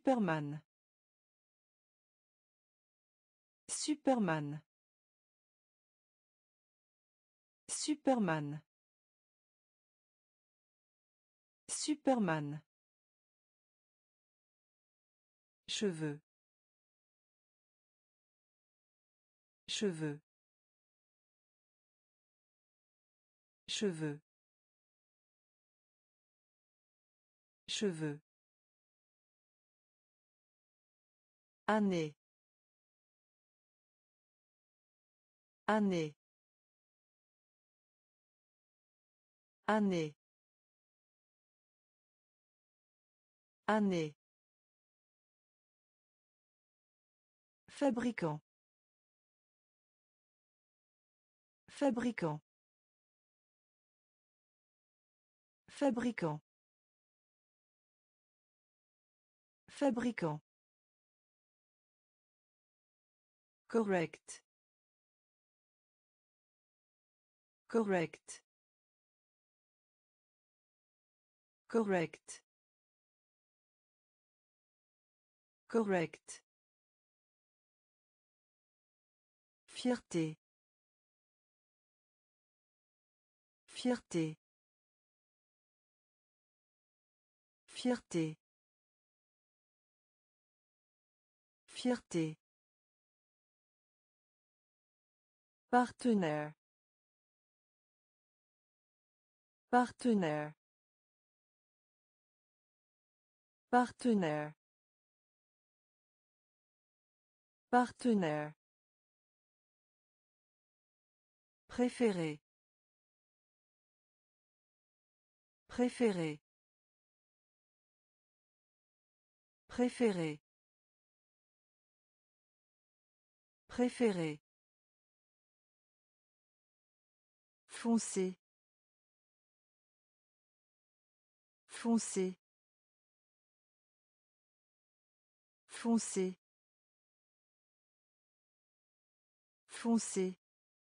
Superman. Superman. Superman. Superman. Cheveux. Cheveux. Cheveux. Cheveux. Année. Année. Année. Année. Fabricant. Fabricant. Fabricant. Fabricant. Correct. Correct. Correct. Correct. Fierté. Fierté. Fierté. Fierté. Partenaire. Partenaire. Partenaire. Partenaire. Préféré. Préféré. Préféré. Préféré. Foncé. Foncé. Foncé. Foncé.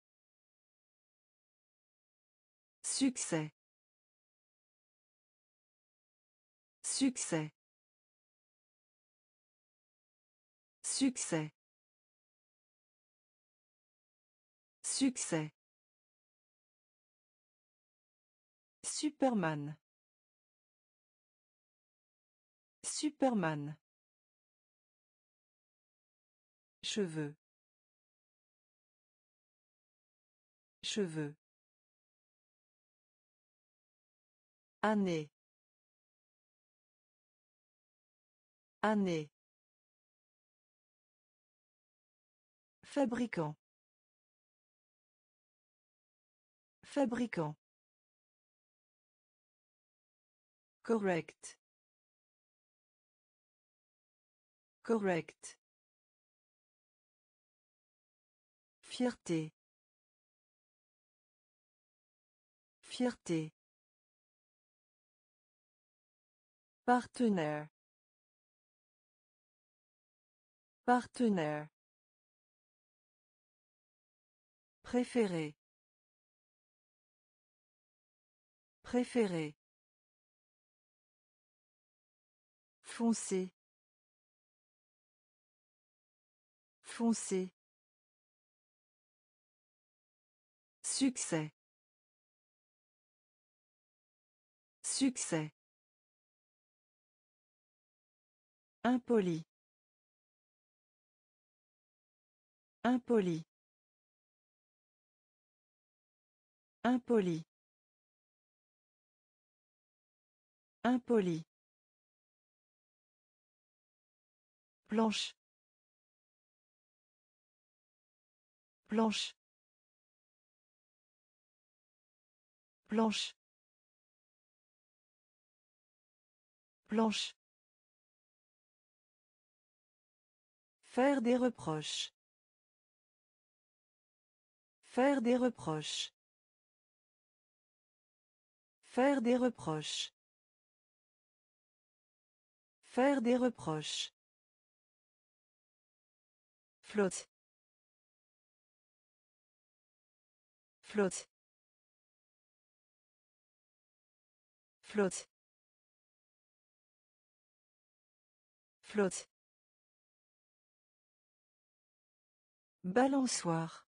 Succès. Succès. Succès. Succès. Superman. Superman. Cheveux. Cheveux. Année. Année. Fabricant. Fabricant. Correct. Correct. Fierté. Fierté. Partenaire. Partenaire. Préféré. Préféré. Foncé. Foncé. Succès. Succès. Impoli. Impoli. Impoli. Impoli. Planche. Planche. Planche. Planche. Faire des reproches. Faire des reproches. Faire des reproches. Faire des reproches. Flotte. Flotte. Flotte. Flotte. Balançoire.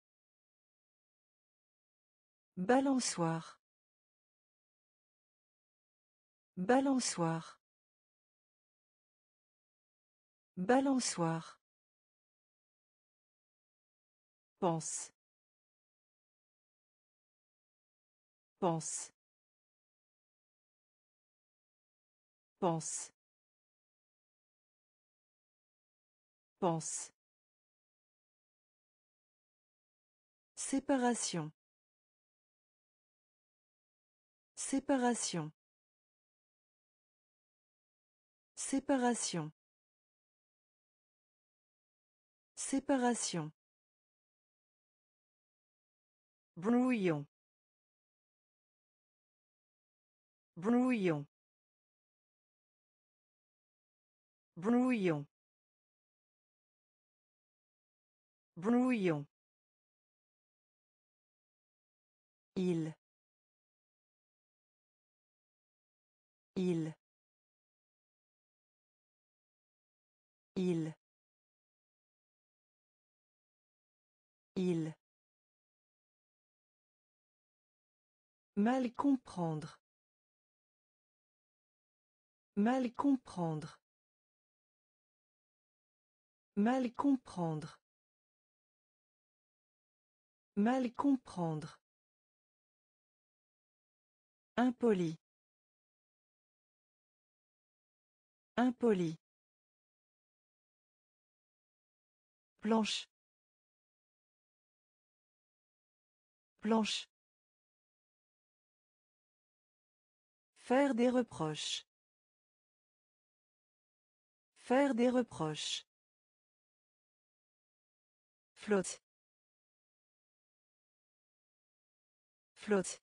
Balançoire. Balançoire. Balançoire. Pense. Pense. Pense. Pense. Séparation. Séparation. Séparation. Séparation. Brouillon. Brouillon. Brouillon. Brouillon. Il. Il. Il. Il. Mal comprendre. Mal comprendre. Mal comprendre. Mal comprendre. Impoli. Impoli. Planche. Planche. Faire des reproches. Faire des reproches. Flotte. Flotte.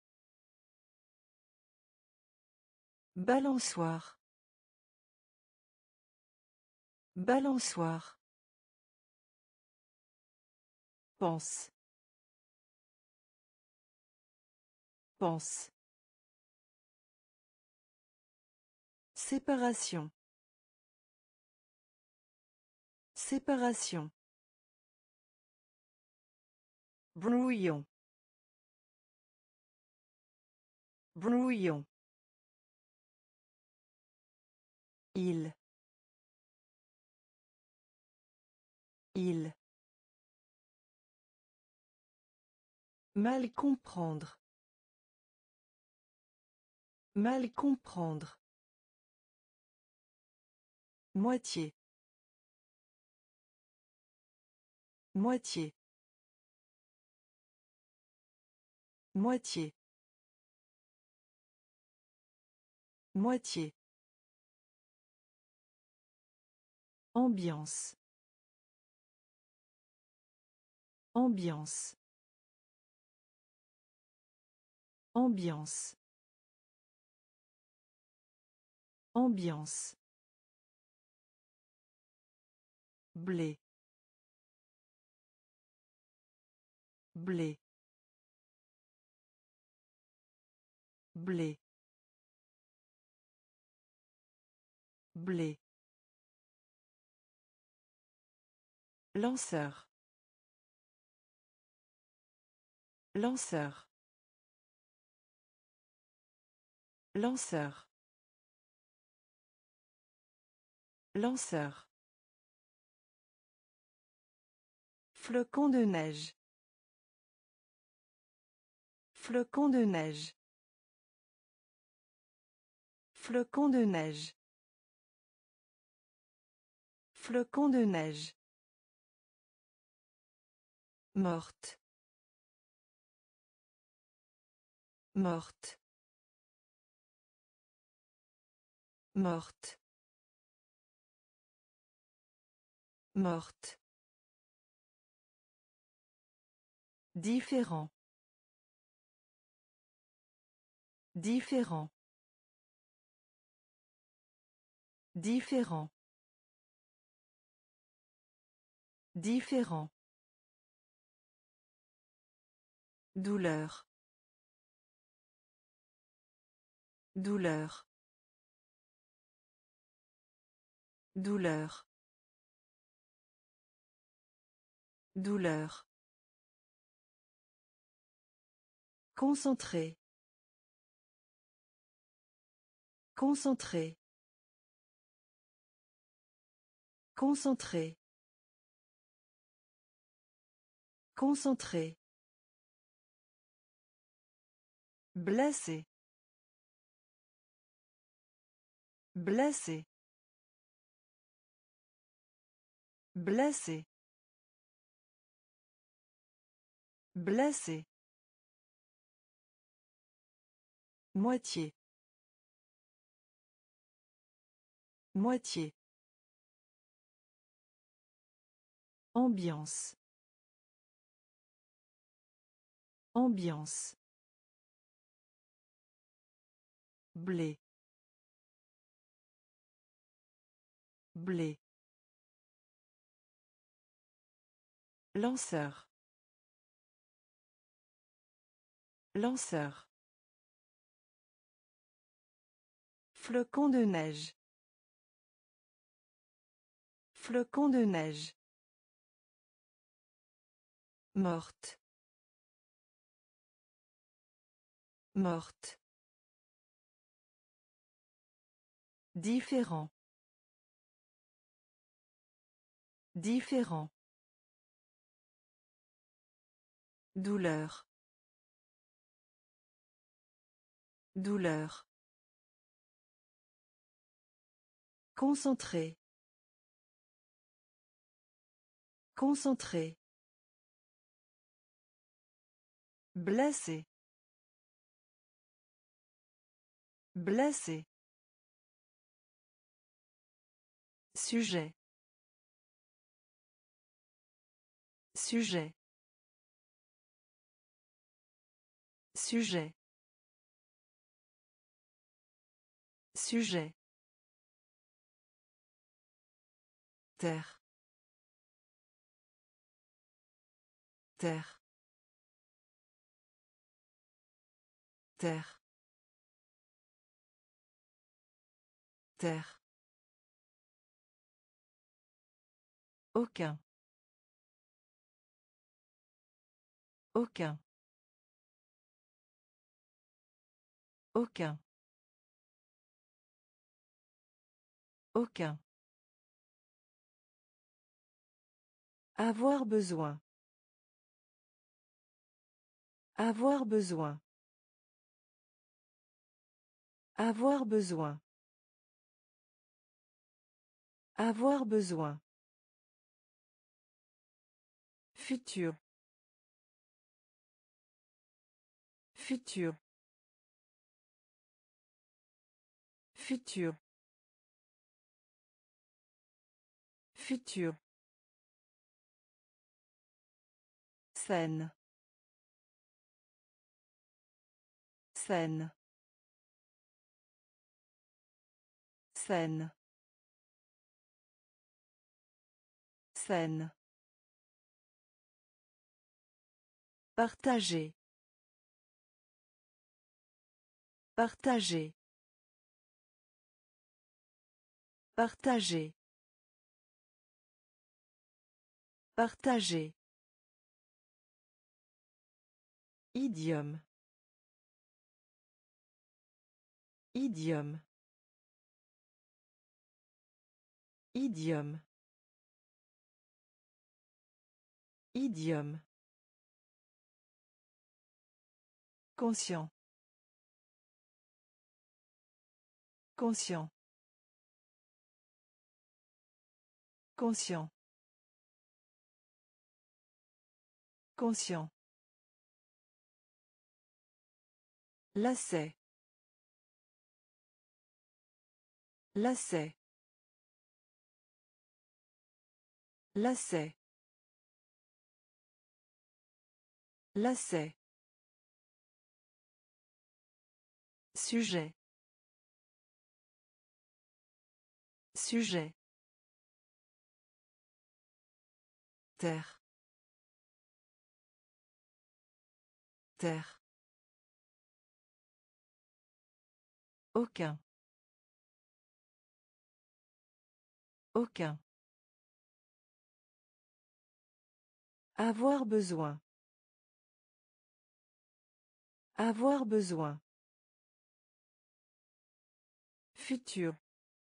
Balançoire. Balançoire. Pense. Pense. Séparation. Séparation. Brouillon. Brouillon. Il. Il. Mal comprendre. Mal comprendre. Moitié. Moitié. Moitié. Moitié. Ambiance. Ambiance. Ambiance. Ambiance. Blé. Blé. Blé. Blé. Lanceur. Lanceur. Lanceur. Lanceur. Flocon de neige. Flocon de neige. Flocon de neige. Flocon de neige. Morte. Morte. Morte. Morte. Différent. Différent. Différent. Différent. Douleur. Douleur. Douleur. Douleur. Concentré. Concentré. Concentré. Concentré. Blessé. Blessé. Blessé. Blessé. Moitié. Moitié. Ambiance. Ambiance. Blé. Blé. Lanceur. Lanceur. Flocon de neige. Flocon de neige. Morte. Morte. Différent. Différent. Douleur. Douleur. Concentré. Concentré. Blessé. Blessé. Sujet. Sujet. Sujet. Sujet. Terre. Terre. Terre. Terre. Aucun. Aucun. Aucun. Aucun. Avoir besoin. Avoir besoin. Avoir besoin. Avoir besoin. Futur. Futur. Futur. Futur. Scène. Scène. Scène. Scène. Partager. Partager. Partager. Partager. Idiome. Idiome. Idiome. Idiome. Conscient. Conscient. Conscient. Conscient. Lacet. Lacet. Lacet. Lacet. Sujet. Sujet. Terre. Terre. Aucun. Aucun. Avoir besoin. Avoir besoin. Futur.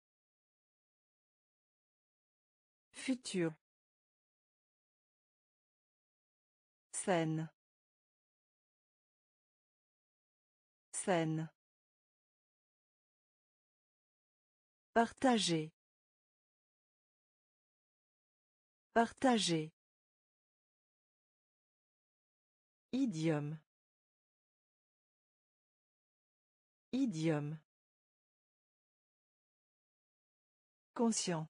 Futur. Scène. Scène. Partager. Partager. Idiome. Idiome. Conscient.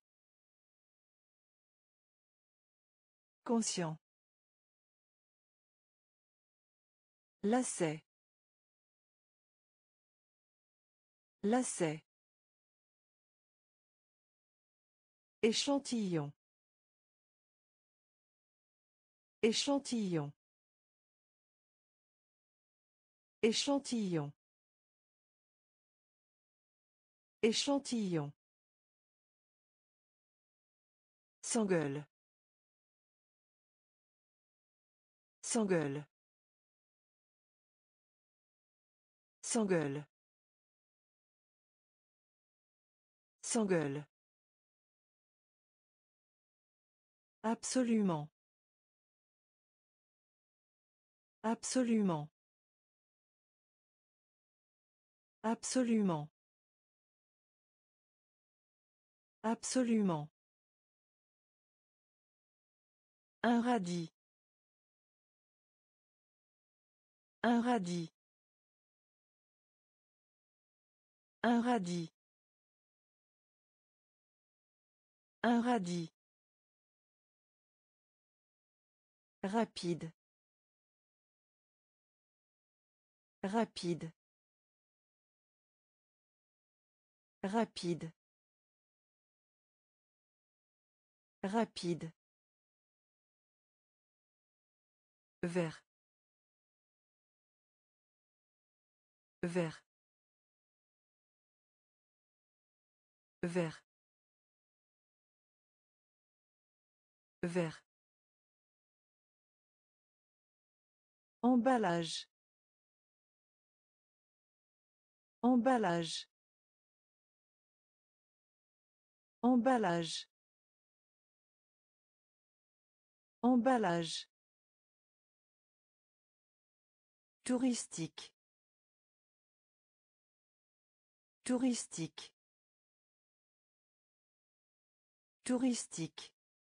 Conscient. Lacet. Lacet. Échantillon. Échantillon. Échantillon. Échantillon. S'engueule. S'engueule. S'engueule. S'engueule. Absolument. Absolument. Absolument. Absolument. Un radis. Un radis. Un radis. Un radis. Rapide. Rapide. Rapide. Rapide. Vert. Vert. Vert. Vert. Emballage. Emballage. Emballage. Emballage. Touristique. Touristique. Touristique.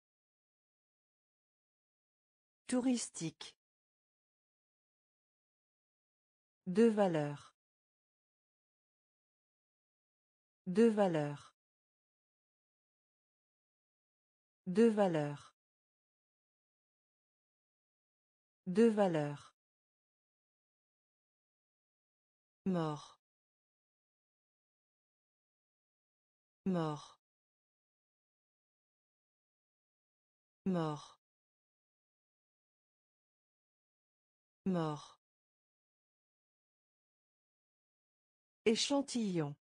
Touristique. De valeur. De valeur. De valeur. De valeur. Mort. Mort. Mort. Mort. Échantillon.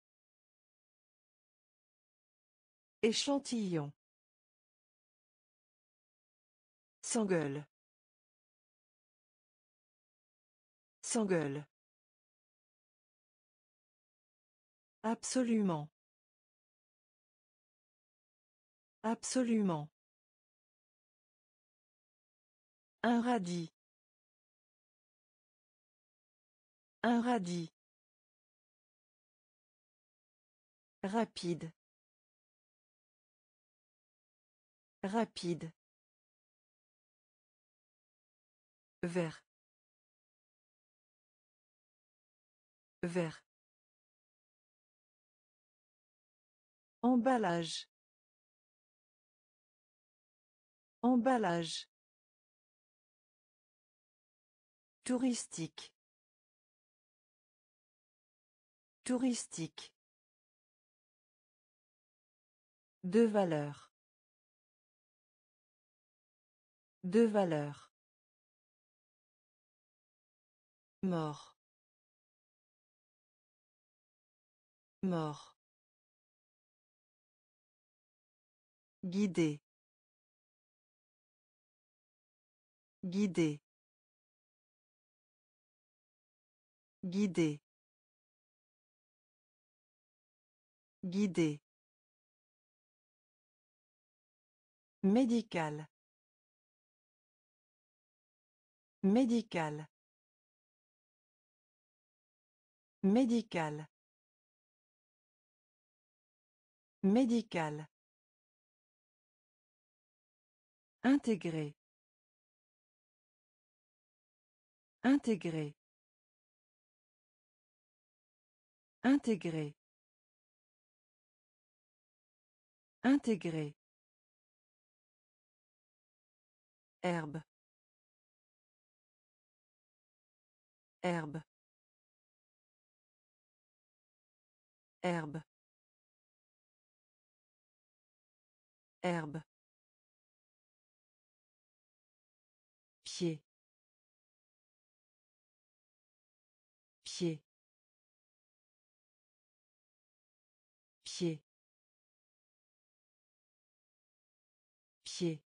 Échantillon. S'engueule. S'engueule. Absolument. Absolument. Un radis. Un radis. Rapide. Rapide. Vert. Vert. Emballage. Emballage. Touristique. Touristique. De valeur. De valeur. Mort. Mort. Guider. Guider. Guider. Guider. Médical. Médical. Médical. Médical. Intégrer. Intégrer. Intégrer. Intégrer. Herbe. Herbe. Herbe. Herbe. Pied. Pied. Pied. Pied.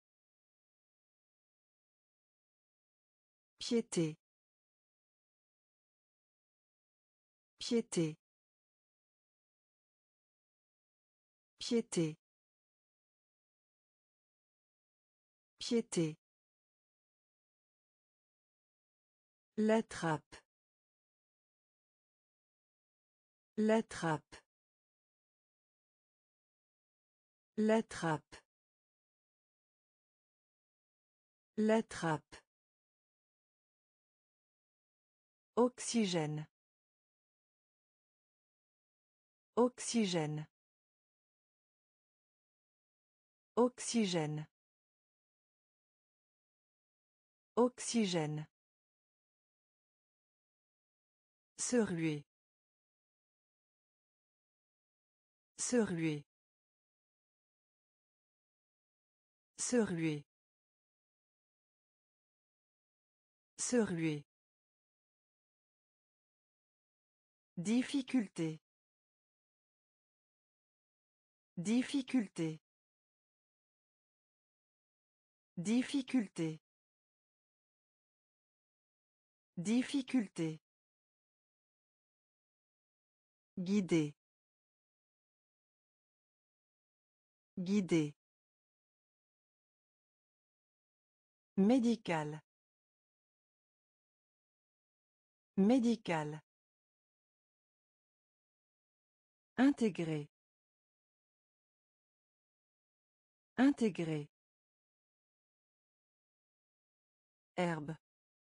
Piété. Piété. Piété. Piété. La trappe. La trappe. La trappe. La trappe. Oxygène. Oxygène. Oxygène. Oxygène. Se ruer. Se ruer. Se ruer. Se ruer. Difficulté. Difficulté. Difficulté. Difficulté. Guider. Guider. Médical. Médical. Intégrer. Intégrer. Herbe.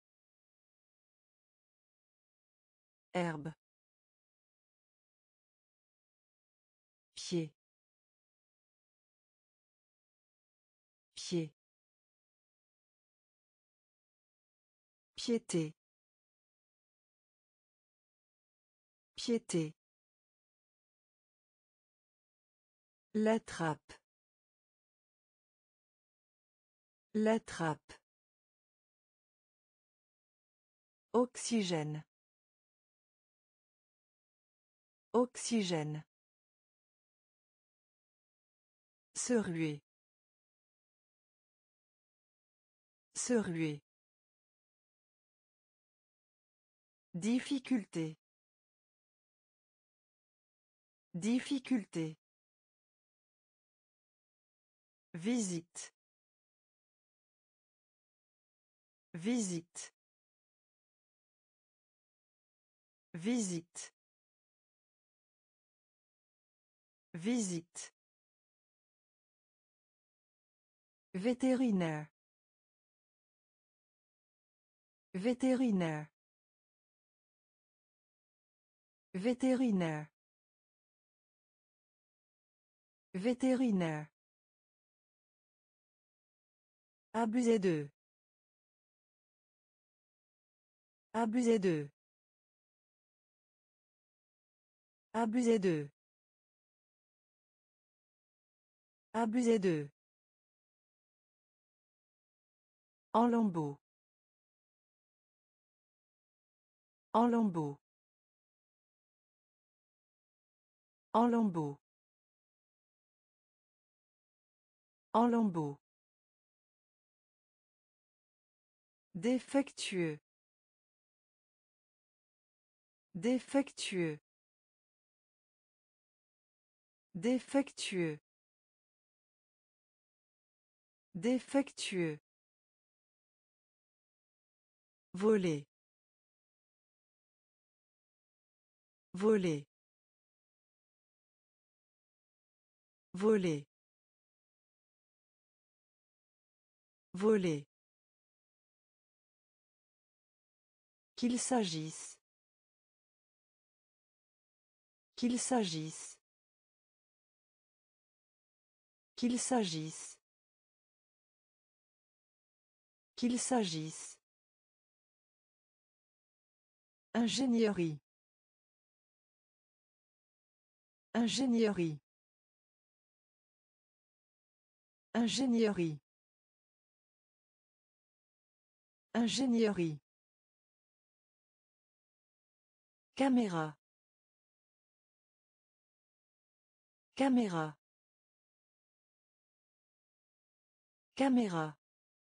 Herbe. Pied. Pied. Piété. Piété. La trappe. La trappe. Oxygène. Oxygène. Se ruer. Se ruer. Difficulté. Difficulté. Visite. Visite. Visite. Visite. Vétérinaire. Vétérinaire. Vétérinaire. Vétérinaire. Abuser d'eux. Abuser d'eux. Abuser d'eux. Abuser d'eux. En lambeaux. En lambeaux. En lambeaux. En lambeaux. Défectueux. Défectueux. Défectueux. Défectueux. Voler. Voler. Voler. Voler. Qu'il s'agisse. Qu'il s'agisse. Qu'il s'agisse. Qu'il s'agisse. Ingénierie. Ingénierie. Ingénierie. Ingénierie. Caméra. Caméra. Caméra.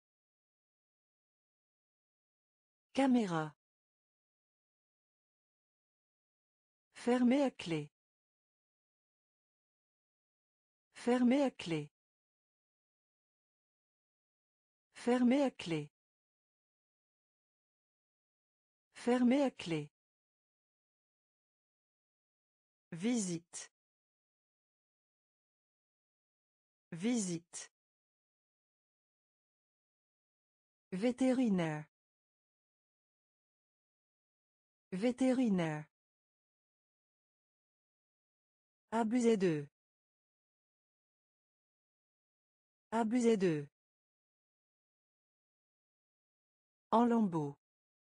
Caméra. Fermé à clé. Fermé à clé. Fermé à clé. Fermé à clé. Visite. Visite. Vétérinaire. Vétérinaire. Abuser d'eux. Abuser d'eux. En lambeaux.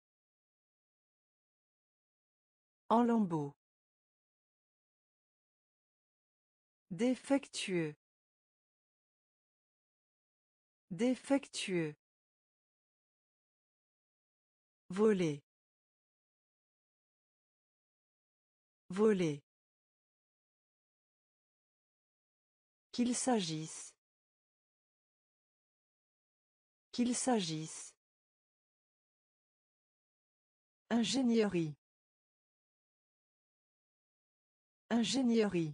En lambeaux. Défectueux. Défectueux. Voler. Voler. Qu'il s'agisse. Qu'il s'agisse. Ingénierie. Ingénierie.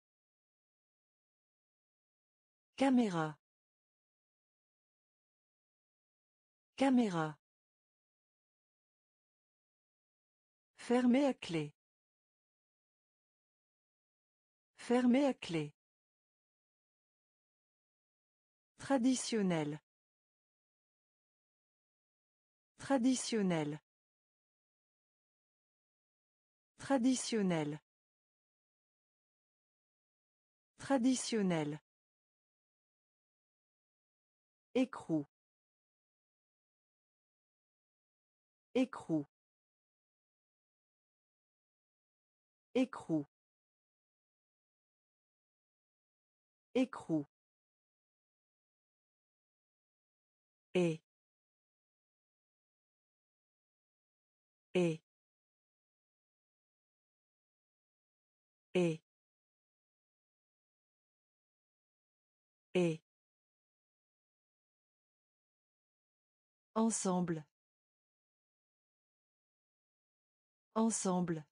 Caméra. Caméra. Fermé à clé. Fermé à clé. Traditionnel. Traditionnel. Traditionnel. Traditionnel. Écrou. Écrou. Écrou. Écrou. Et. Et. Et. Et. Ensemble. Ensemble.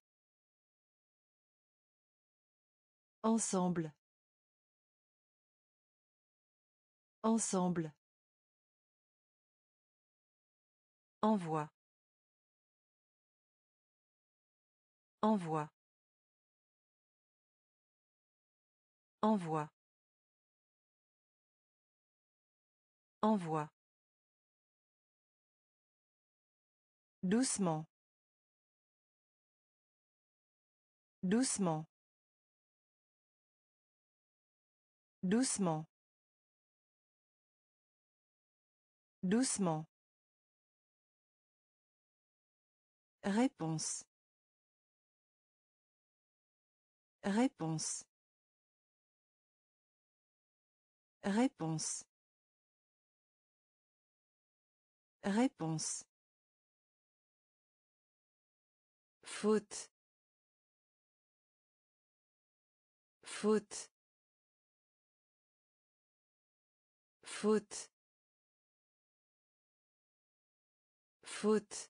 Ensemble. Ensemble. Envoi. Envoi. Envoi. Envoi. Doucement. Doucement. Doucement. Doucement. Réponse. Réponse. Réponse. Réponse. Faute. Faute. Faute. Faute.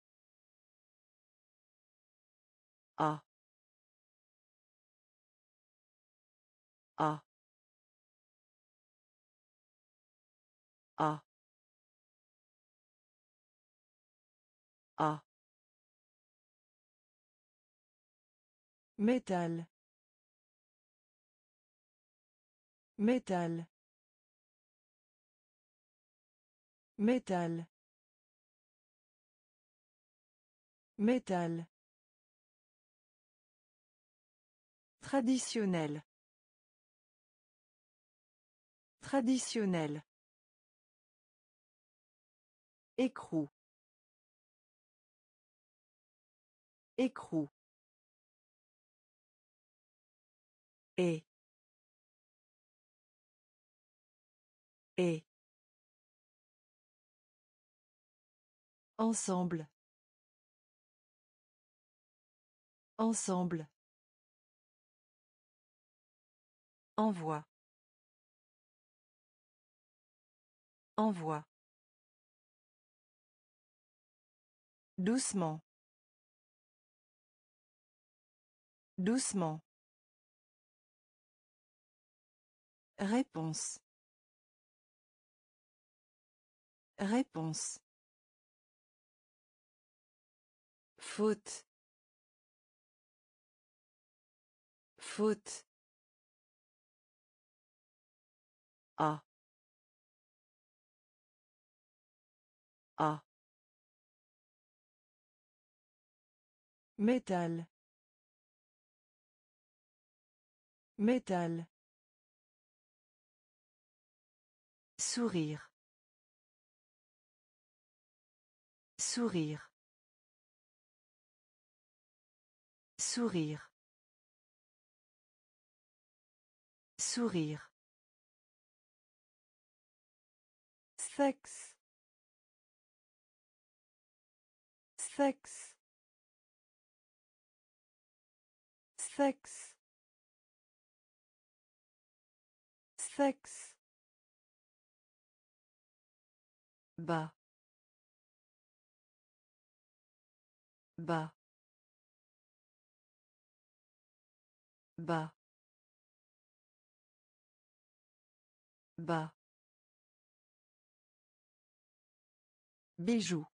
A. A. A. A. Métal. Métal. Métal. Métal. Traditionnel. Traditionnel. Écrou. Écrou. Et. Et. Ensemble. Ensemble. Envoi. Envoi. Doucement. Doucement. Réponse. Réponse. Faute. Faute. A. A. Métal. Métal. Sourire. Sourire. Sourire. Sourire. Sexe. Sexe. Sexe. Sexe. Bas. Bas. Bas. Bas. Bijou.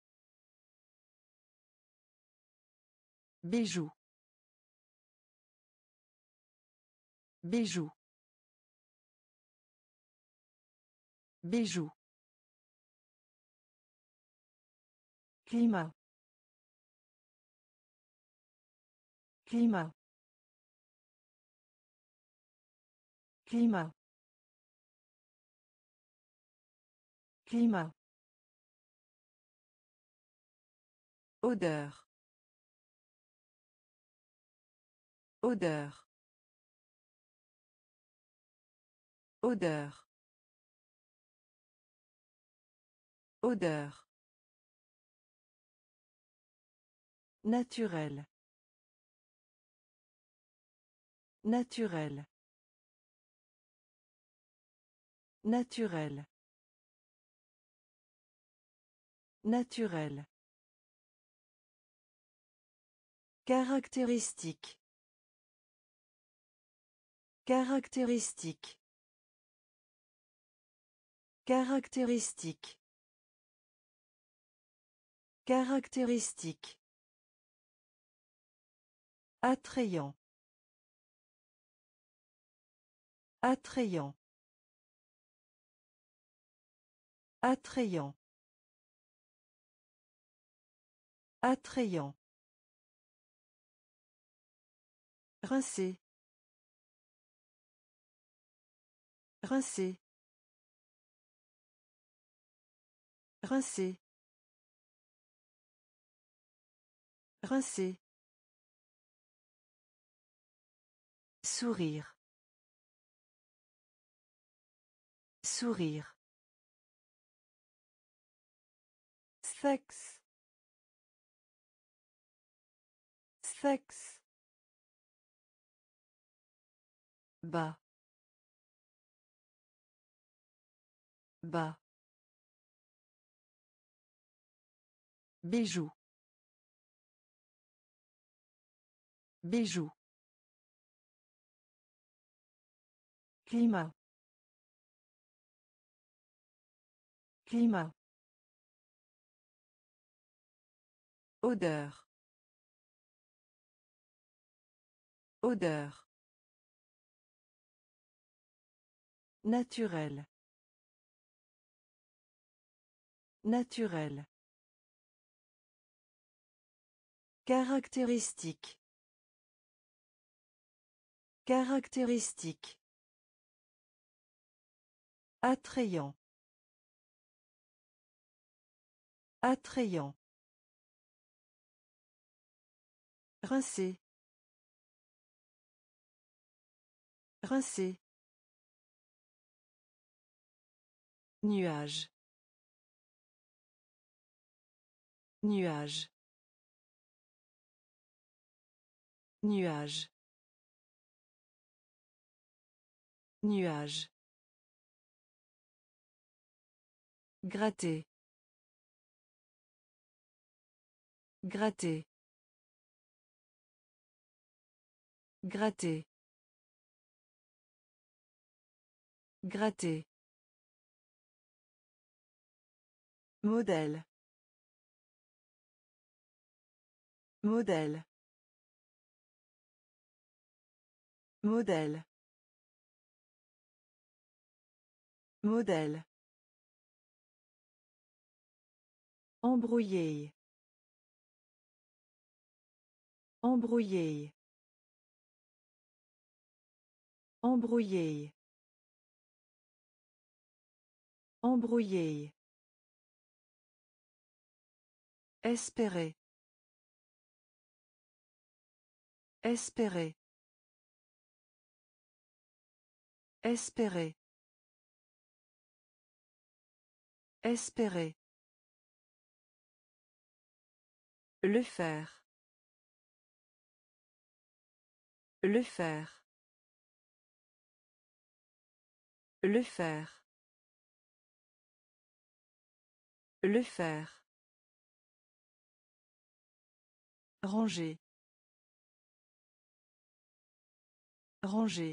Bijou. Bijou. Bijou. Climat. Climat. Climat. Climat. Odeur. Odeur. Odeur. Odeur. Naturel. Naturel. Naturel. Naturel. Caractéristique. Caractéristique. Caractéristique. Caractéristique. Attrayant. Attrayant. Attrayant. Attrayant. Rincer. Rincer. Rincer. Rincer. Sourire. Sourire. Sexe. Sexe. Bas. Bas. Bijou. Bijou. Climat. Climat. Odeur. Odeur. Naturel. Naturel. Caractéristique. Caractéristique. Attrayant. Attrayant. Rincer. Rincer. Nuage. Nuage. Nuage. Nuage. Gratter. Gratter. Gratter. Gratter. Modèle. Modèle. Modèle. Modèle. Embrouiller. Embrouiller. Embrouiller. Embrouiller. Espérer. Espérer. Espérer. Espérer. Le faire. Le faire. Le faire. Le faire. Ranger. Ranger.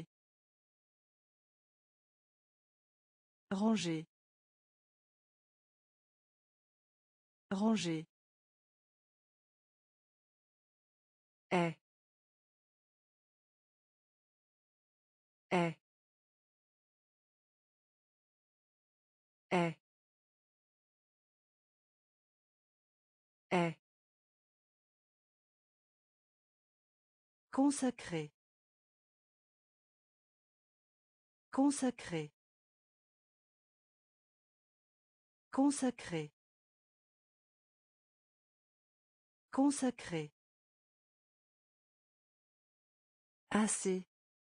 Ranger. Ranger. Est. Est. Est. Est. Consacré. Consacré. Consacré. Consacré. Assez.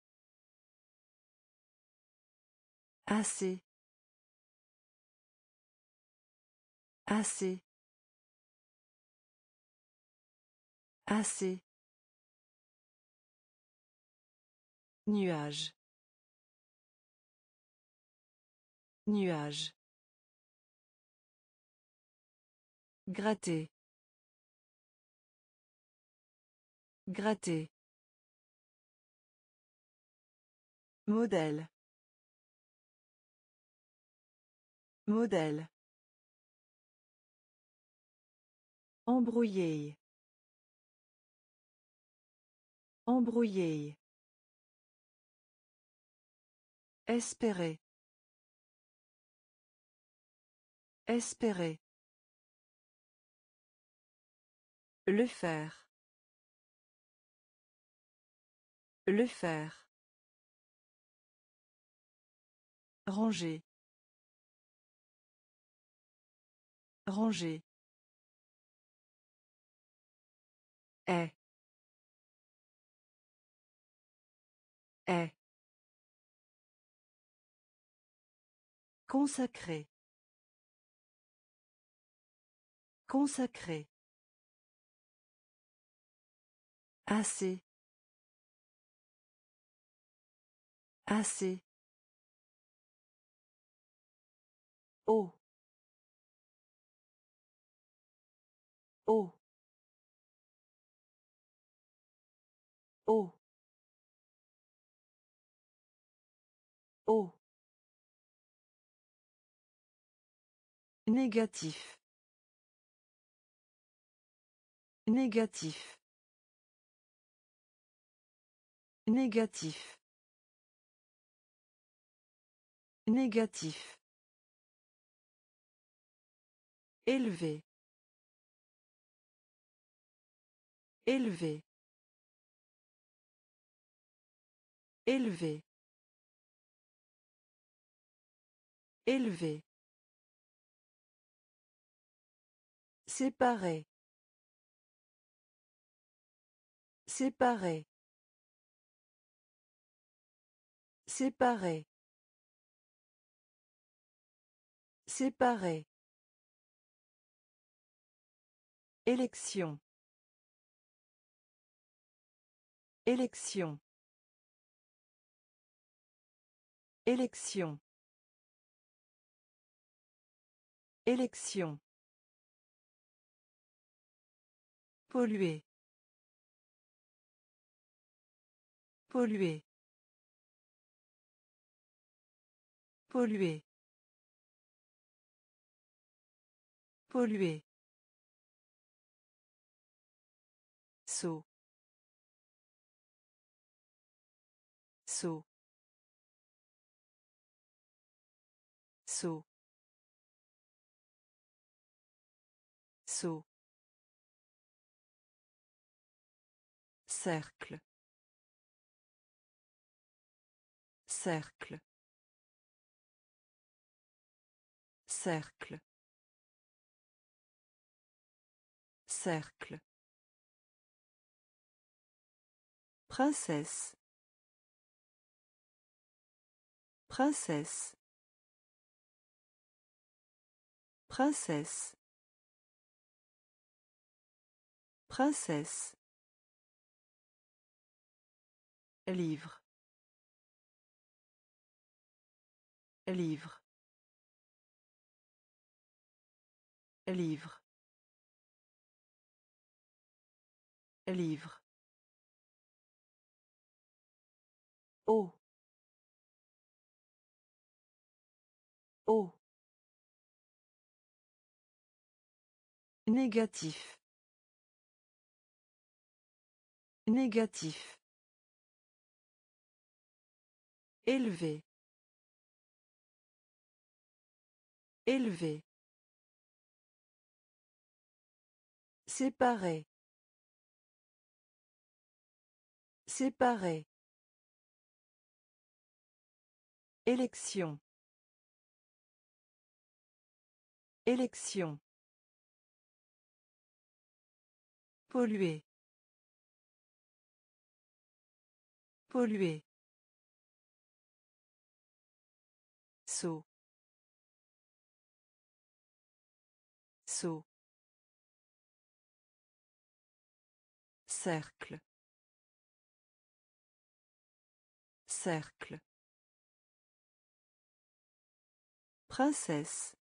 Assez. Assez. Assez. Nuage. Nuage. Gratter. Gratter. Modèle. Modèle. Embrouiller. Embrouiller. Espérer. Espérer. Le faire. Le faire. Ranger. Ranger. Est. Est. Consacré. Consacré. Assez. Assez. Eau. Eau. Eau. Eau. Négatif. Négatif. Négatif. Négatif. Élevé. Élevé. Élevé. Élevé. Séparé. Séparé. Séparé. Séparé. Élection. Élection. Élection. Élection. Polluer. Polluer. Polluer. Polluer. Saut. Saut. Saut. Saut. Cercle. Cercle. Cercle. Cercle. Princesse. Princesse. Princesse. Princesse. Livre. Livre. Livre. Livre. Eau. Eau. Négatif. Négatif. Élevé. Élevé. Séparé. Séparé. Élection. Élection. Polluer. Polluer. Saut. Saut. Cercle. Cercle. Princesse.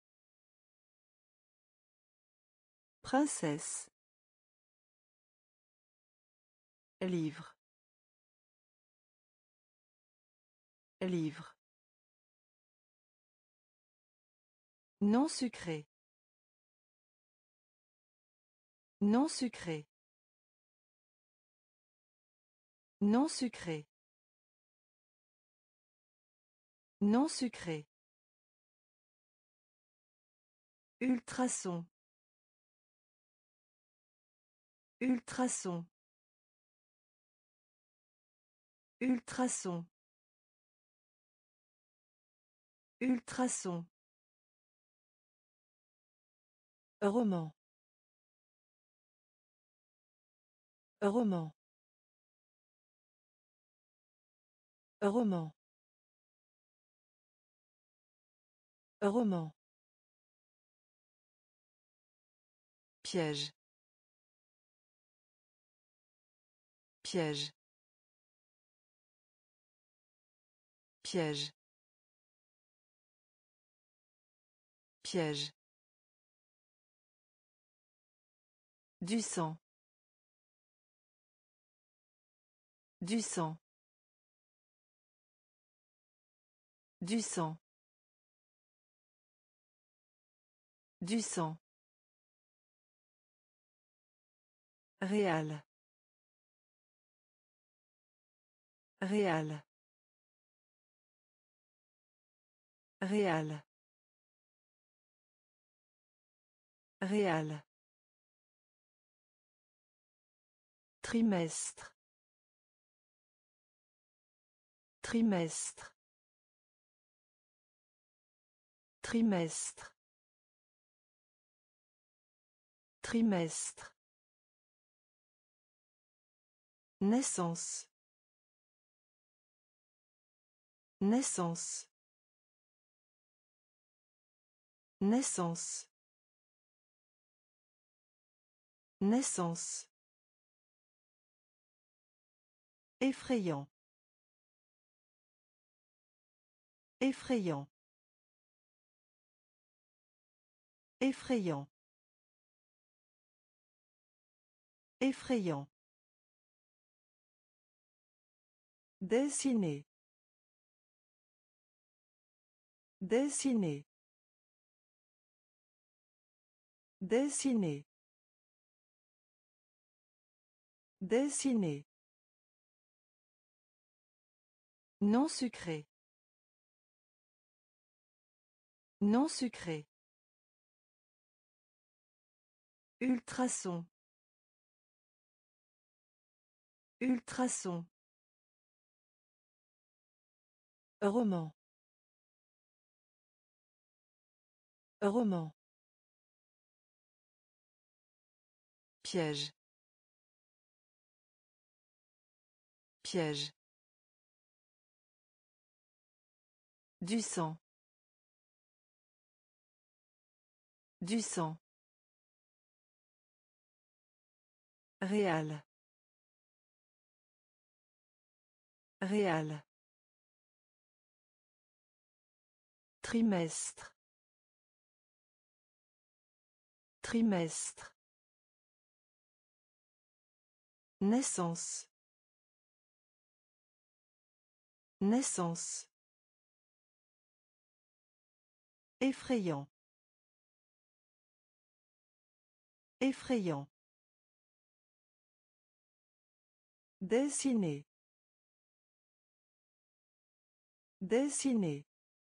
Princesse. Livre. Livre. Non sucré. Non sucré. Non sucré. Non sucré. Ultrason. Ultrason. Ultrason. Ultrason. Roman. Roman. Roman. Roman. Piège. Piège. Piège. Piège. Du sang. Du sang. Du sang. Du sang. Réal. Réal. Réal. Réal. Trimestre. Trimestre. Trimestre. Trimestre. Naissance. Naissance. Naissance. Naissance. Effrayant. Effrayant. Effrayant. Effrayant. Dessiner. Dessiner. Dessiner. Dessiner. Non sucré. Non sucré. Ultrason. Ultrason. Roman. Roman. Piège. Piège. Du sang. Du sang. Réal. Réal. Trimestre. Trimestre. Naissance. Naissance. Effrayant. Effrayant. Dessiner. Dessiner.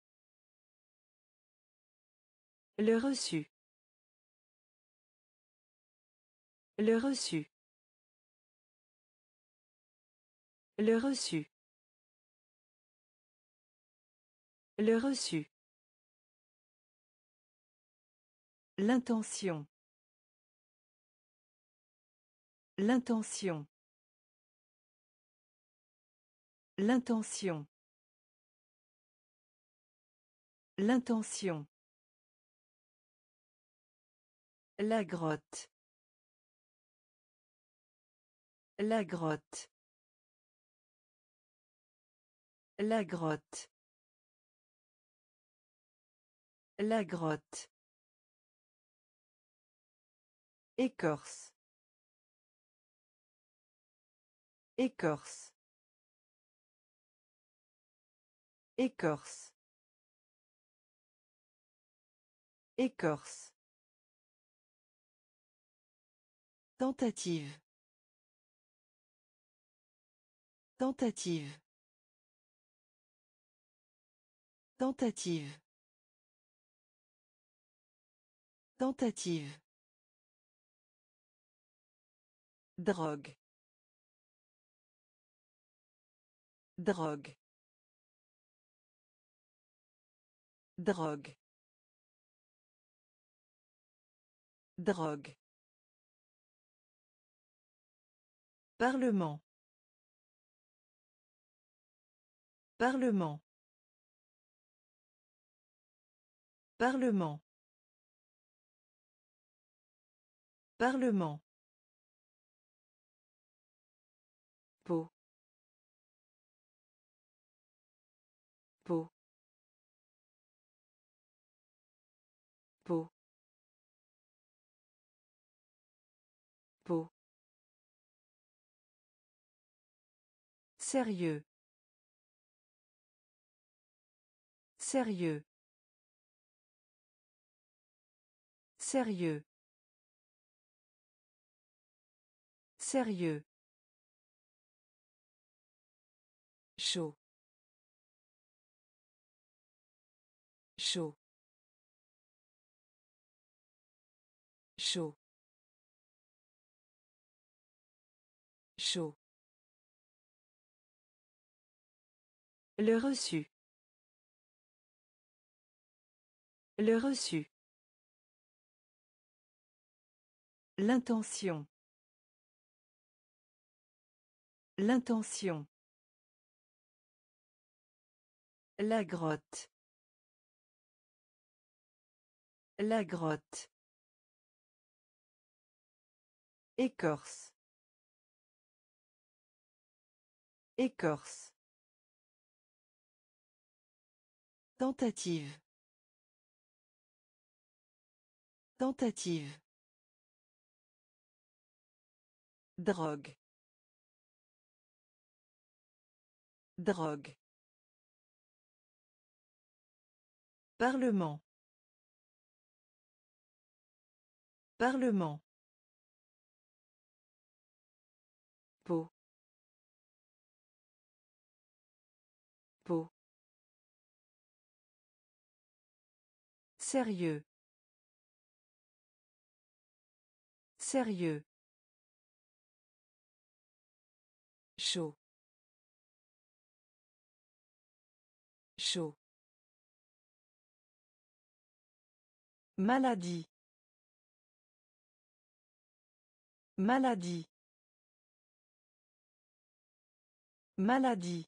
Le reçu. Le reçu. Le reçu. Le reçu. L'intention. L'intention. L'intention. L'intention. La grotte. La grotte. La grotte. La grotte. Écorce. Écorce. Écorce. Écorce. Tentative. Tentative. Tentative. Tentative. Drogue. Drogue. Drogue. Drogue. Parlement. Parlement. Parlement. Parlement. Peau. Peau. Sérieux. Sérieux. Sérieux. Sérieux. Chaud. Chaud. Chaud. Chaud. Le reçu. Le reçu. L'intention. L'intention. La grotte. La grotte. Écorce. Écorce. Tentative. Tentative. Drogue. Drogue. Parlement. Parlement. Peau. Peau. Sérieux. Sérieux. Chaud. Chaud. Maladie. Maladie. Maladie.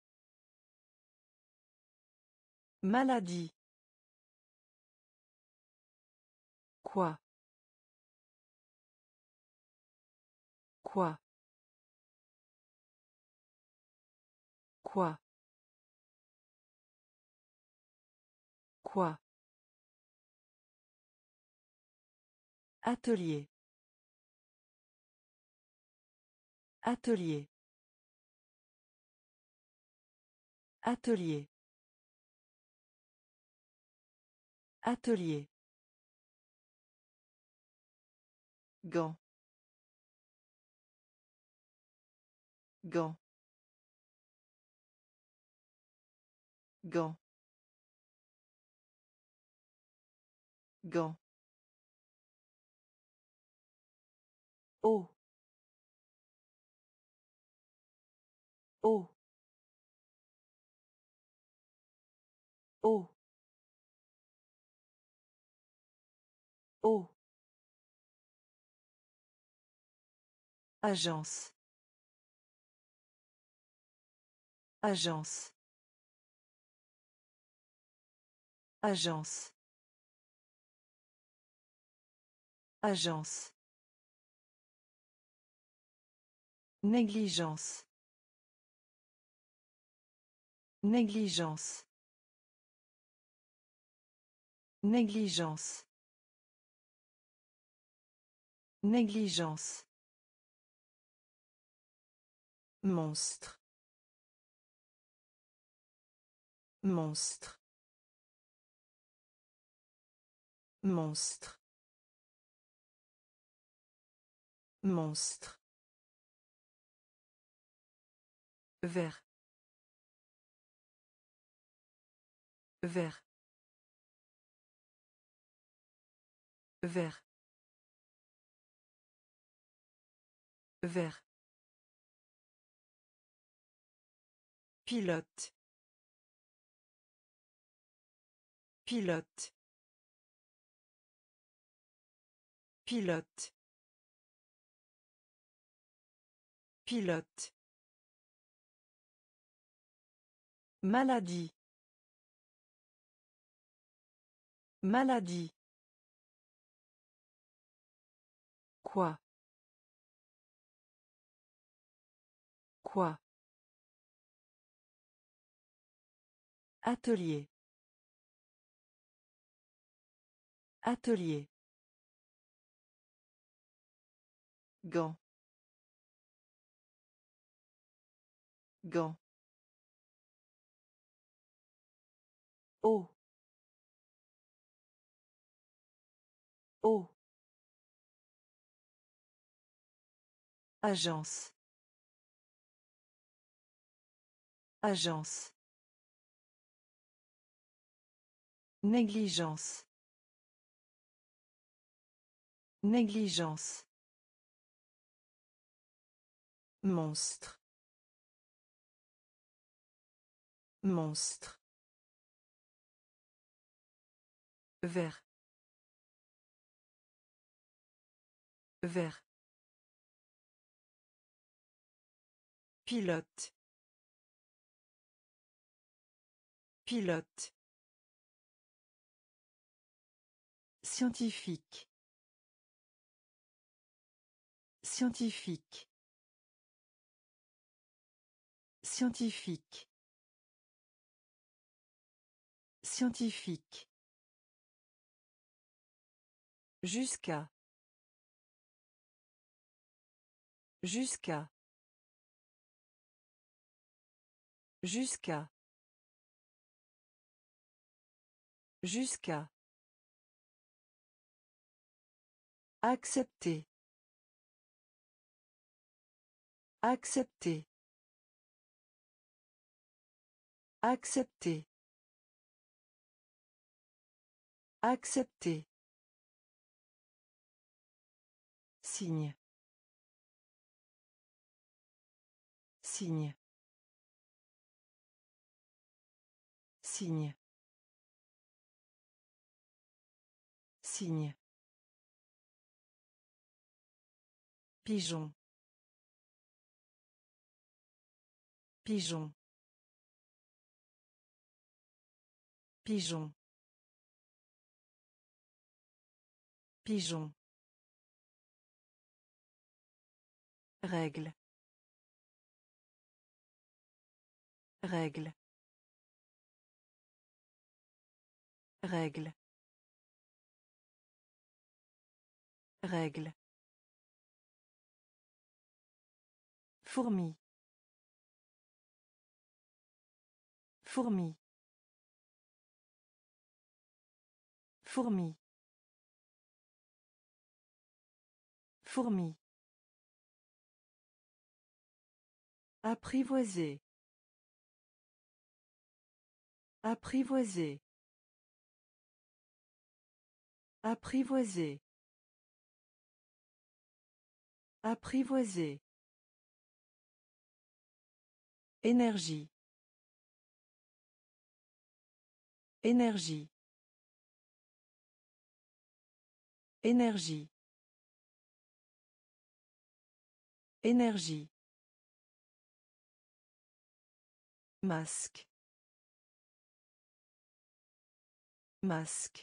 Maladie. Quoi? Quoi? Quoi? Quoi? Atelier. Atelier. Atelier. Atelier. Gant. Gant. Gant. Gant. Eau. Eau. Eau. Eau. Agence. Agence. Agence. Agence. Négligence. Négligence. Négligence. Négligence. Monstre. Monstre. Monstre. Monstre. Vert. Vert. Vert. Vert. Pilote. Pilote. Pilote. Pilote. Maladie. Maladie. Quoi? Quoi? Atelier. Atelier. Gant. Gant. Eau. Eau. Agence. Agence. Négligence. Négligence. Monstre. Monstre. Vert. Vert. Pilote. Pilote. Scientifique. Scientifique. Scientifique. Scientifique. Jusqu'à. Jusqu'à. Jusqu'à. Jusqu'à. Accepter. Accepter. Accepter. Accepter. Signe. Signe. Signe. Signe. Pigeon. Pigeon. Pigeon. Pigeon. Règle. Règle. Règle. Règle. Fourmi. Fourmi. Fourmi. Fourmi. Apprivoiser. Apprivoiser. Apprivoiser. Apprivoiser. Énergie. Énergie. Énergie. Énergie. Masque. Masque.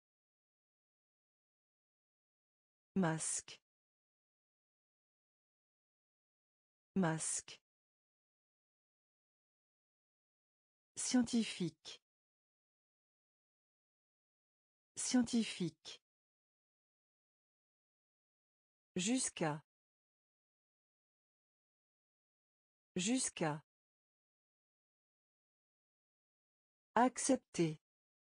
Masque. Masque. Scientifique. Scientifique. Jusqu'à. Jusqu'à. Accepter.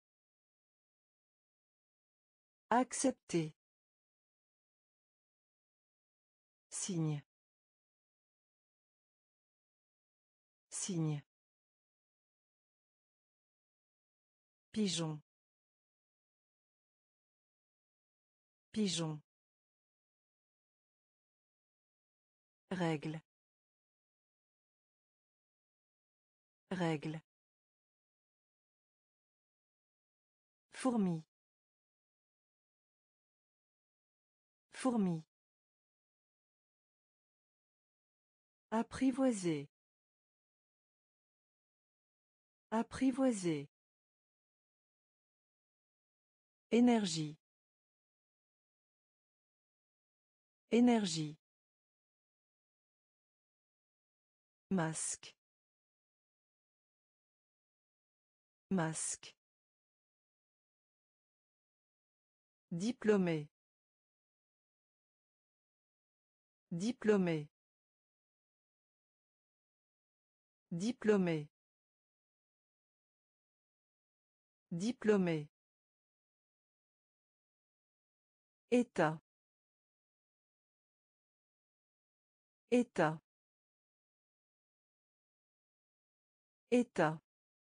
Accepter. Signe. Signe. Pigeon. Pigeon. Règle. Règle. Fourmi. Fourmi. Apprivoiser. Apprivoiser. Énergie. Énergie. Masque. Masque. Diplômé. Diplômé. Diplômé. Diplômé. État. État. État.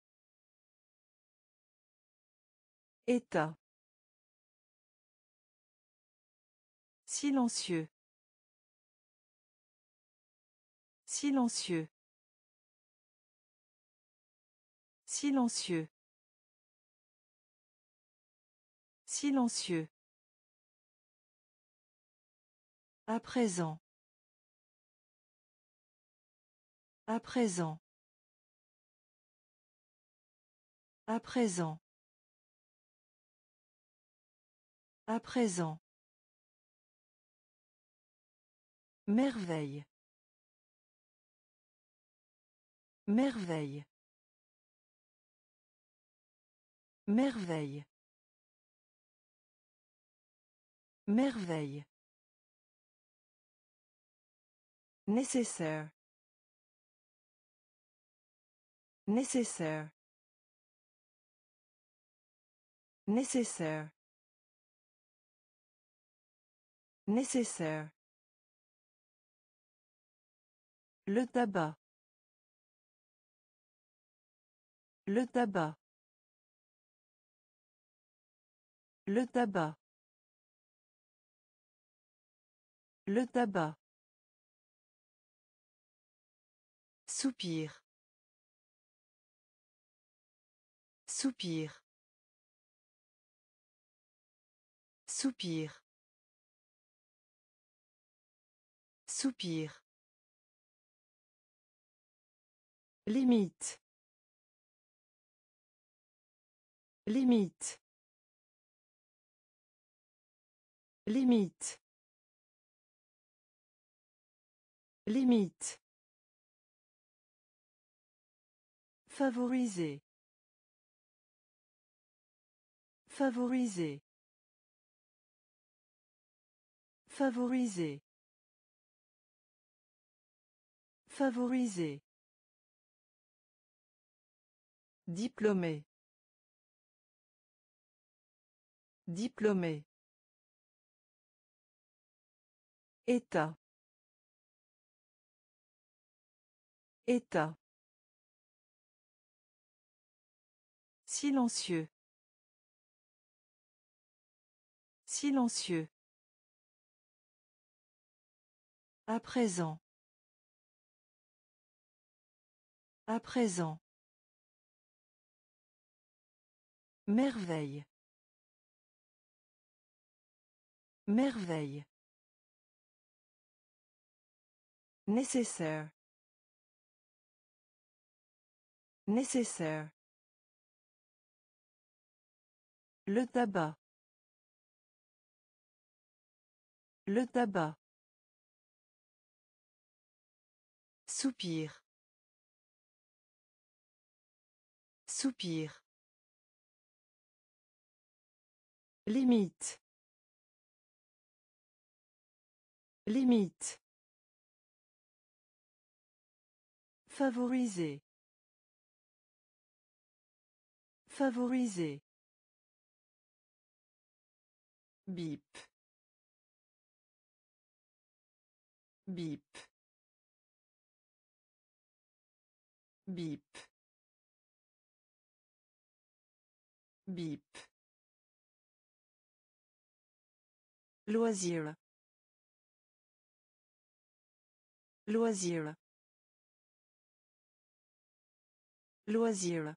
État. Silencieux. Silencieux. Silencieux. Silencieux. À présent. À présent. À présent. À présent. Merveille. Merveille. Merveille. Merveille. Nécessaire. Nécessaire. Nécessaire. Nécessaire. Le tabac. Le tabac. Le tabac. Le tabac. Soupir. Soupir. Soupir. Soupir. Limite. Limite. Limite. Limite. Favoriser. Favoriser. Favoriser. Favoriser. Diplômé. Diplômé. État. État. Silencieux. Silencieux. À présent. À présent. Merveille. Merveille. Nécessaire. Nécessaire. Le tabac. Le tabac. Soupir. Soupir. Limite. Limite. Favoriser. Favoriser. Bip. Bip. Bip. Bip. Loisir. Loisir. Loisir.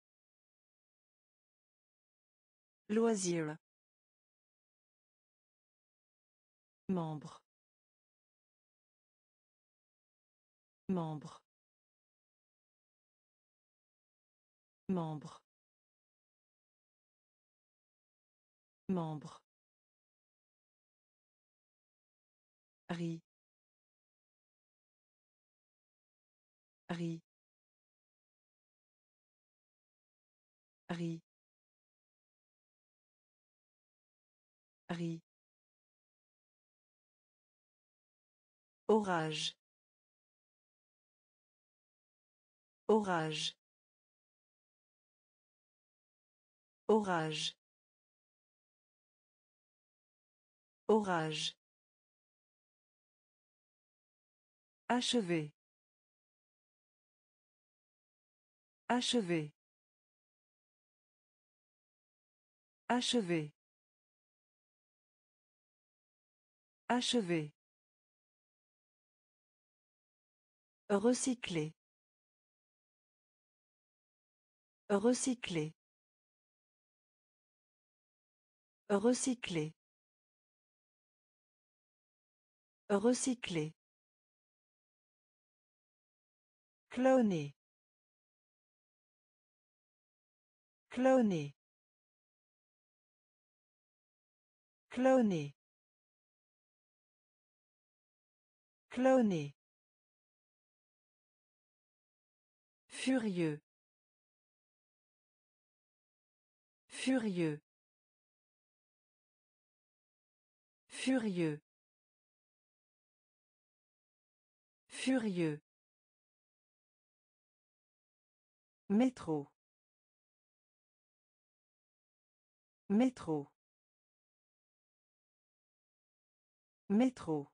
Loisir. Membre. Membre. Membre. Membre. Riz. Riz. Riz. Riz. Orage. Orage. Orage. Orage. Achever. Achever. Achever. Achever. Recycler. Recycler. Recycler. Recycler. Cloner. Cloner. Cloner. Cloner. Furieux. Furieux. Furieux. Furieux. Métro. Métro. Métro.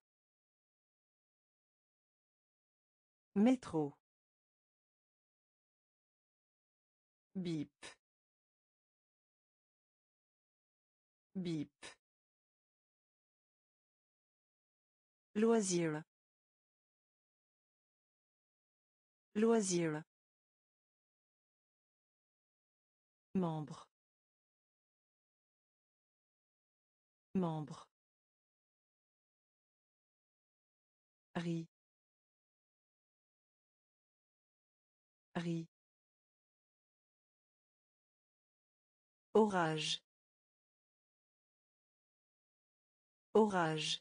Métro. Bip. Bip. Loisir. Loisir. Membre. Membre. Riz. Riz. Orage. Orage.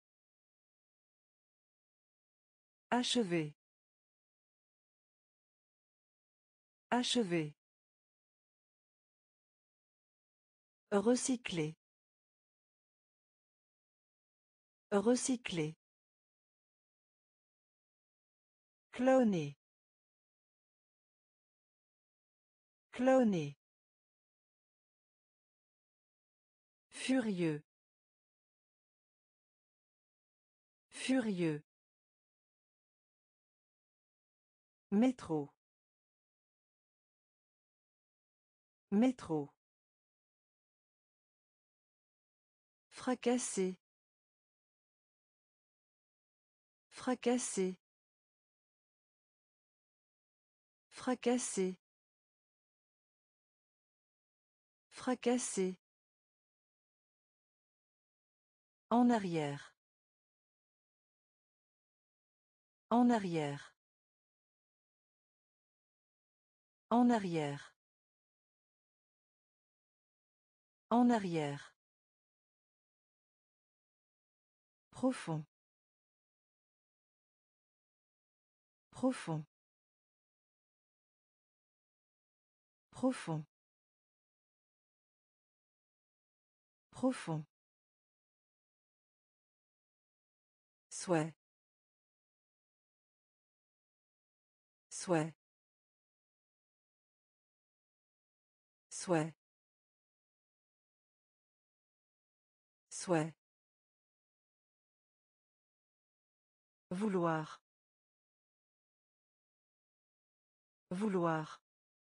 Achever. Achever. Recycler. Recycler. Cloner. Cloner. Furieux. Furieux. Métro. Métro. Fracasser. Fracasser. Fracasser. Fracasser. En arrière. En arrière. En arrière. En arrière. Profond. Profond. Profond. Profond. Souhait. Souhait. Souhait. Souhait. Vouloir. Vouloir.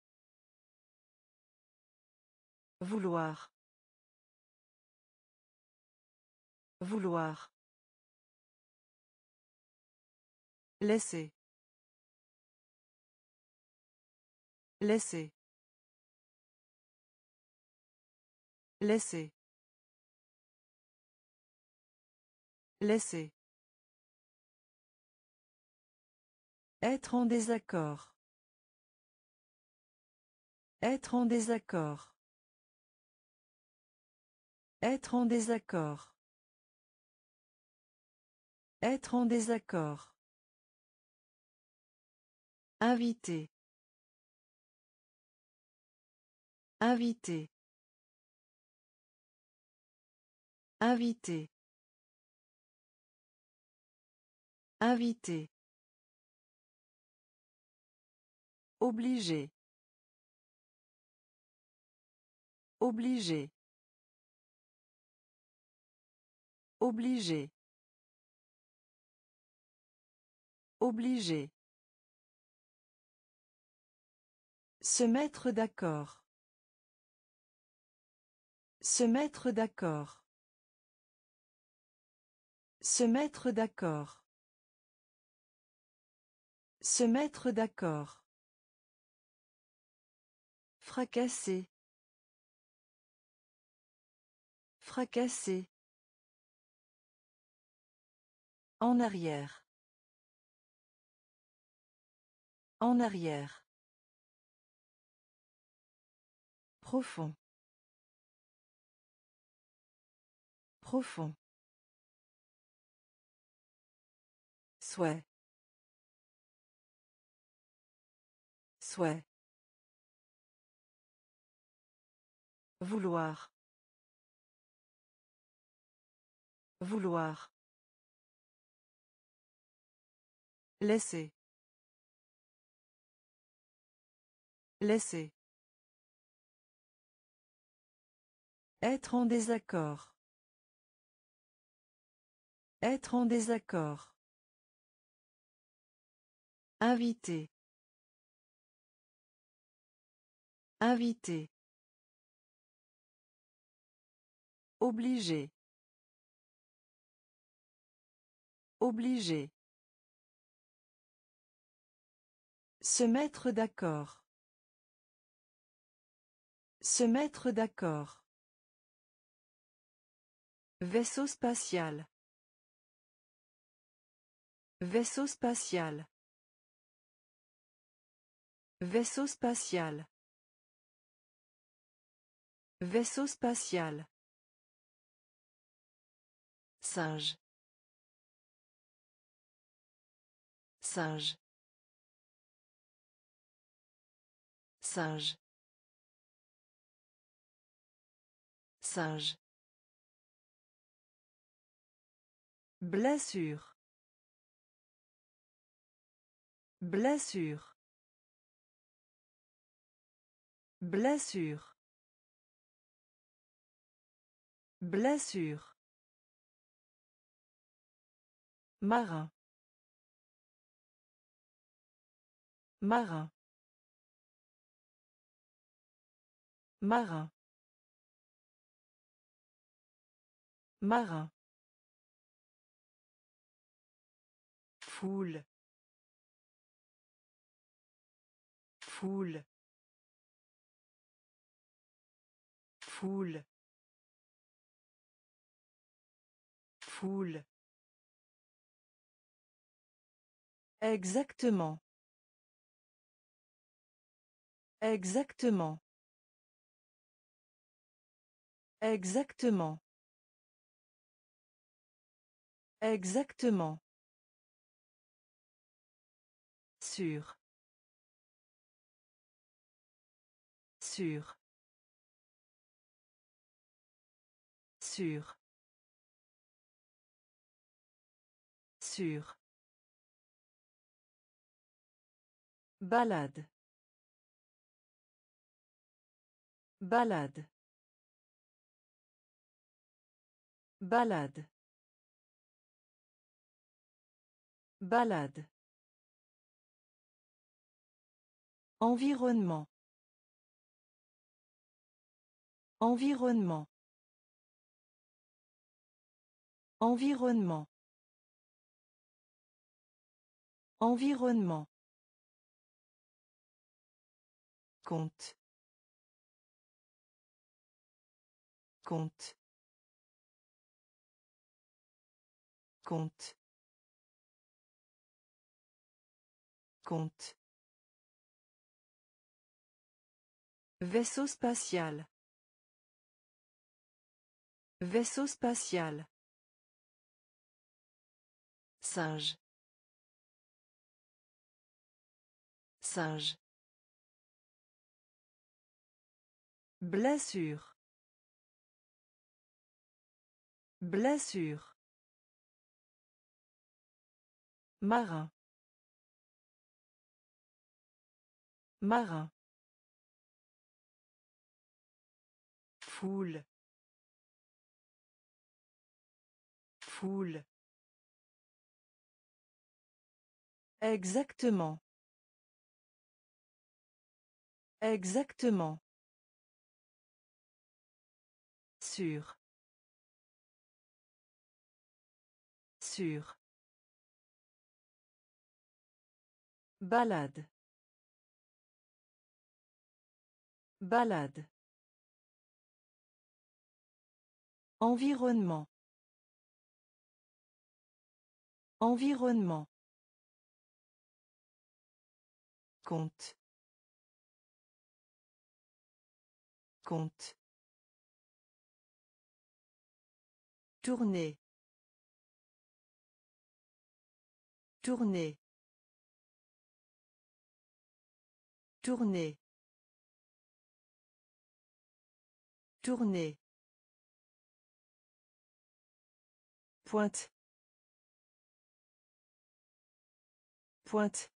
Vouloir. Vouloir. Laisser. Laisser. Laisser. Laisser. Être en désaccord. Être en désaccord. Être en désaccord. Être en désaccord. Inviter. Inviter. Inviter. Inviter. Obligé. Obligé. Obligé. Obligé. Se mettre d'accord. Se mettre d'accord. Se mettre d'accord. Se mettre d'accord. Fracasser. Fracasser. En arrière. En arrière. Profond. Profond. Souhait. Souhait. Vouloir. Vouloir. Laisser. Laisser. Être en désaccord. Être en désaccord. Inviter. Inviter. Obligé. Obligé. Se mettre d'accord. Se mettre d'accord. Vaisseau spatial. Vaisseau spatial. Vaisseau spatial. Vaisseau spatial. Singe. Singe. Singe. Singe. Blessure. Blessure. Blessure. Blessure. Marin. Marin. Marin. Marin. Foule. Foule. Foule. Foule. Exactement. Exactement. Exactement. Exactement. Sûr. Sûr. Sûr. Sûr. Balade. Balade. Balade. Balade. Environnement. Environnement. Environnement. Environnement. Compte. Compte. Compte. Compte. Vaisseau spatial. Vaisseau spatial. Singe. Singe. Blessure. Blessure. Marin. Marin. Foule. Foule. Exactement. Exactement. Sûr. Sûr. Balade. Balade. Environnement. Environnement. Compte. Compte. Tourner. Tourner. Tourner. Tourner. Pointe. Pointe.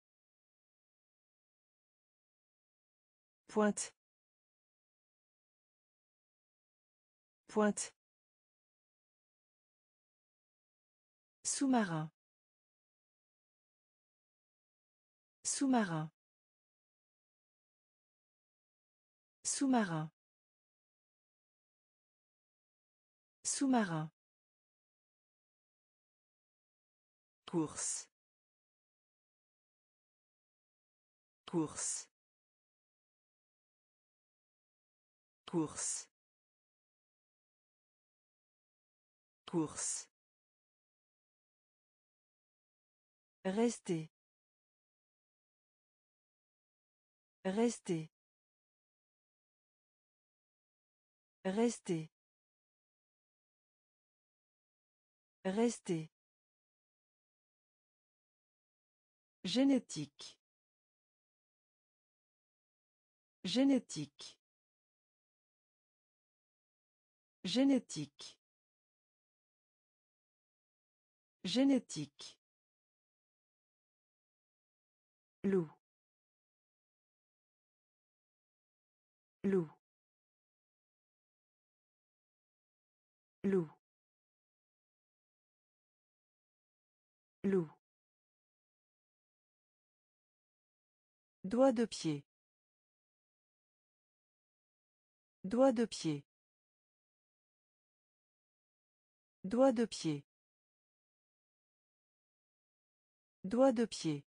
Pointe. Pointe. Sous-marin. Sous-marin. Sous-marin. Sous-marin. Course. Course. Course. Course. Rester. Rester. Rester. Rester. Génétique. Génétique. Génétique. Génétique. Loup. Loup. Loup. Loup. Doigt de pied. Doigt de pied. Doigt de pied. Doigt de pied.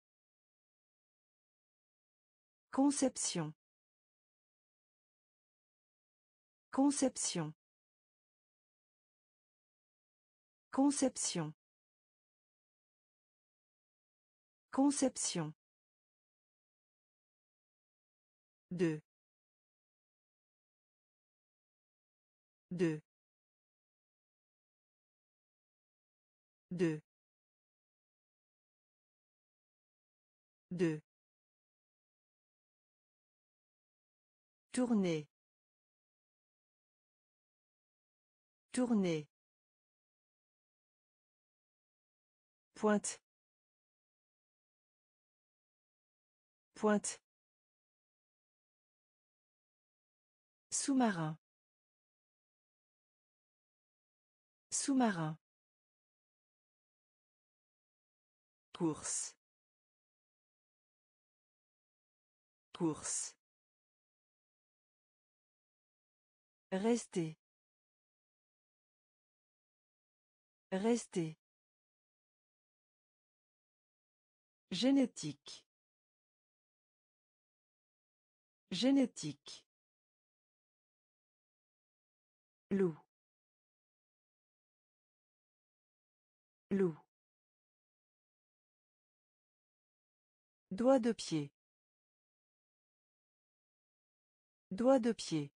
Conception. Conception. Conception. Conception. Deux. Deux. Deux. Deux. Tourner. Tourner. Pointe. Pointe. Sous-marin. Sous-marin. Course. Course. Rester. Rester. Génétique. Génétique. Loup. Loup. Doigt de pied. Doigt de pied.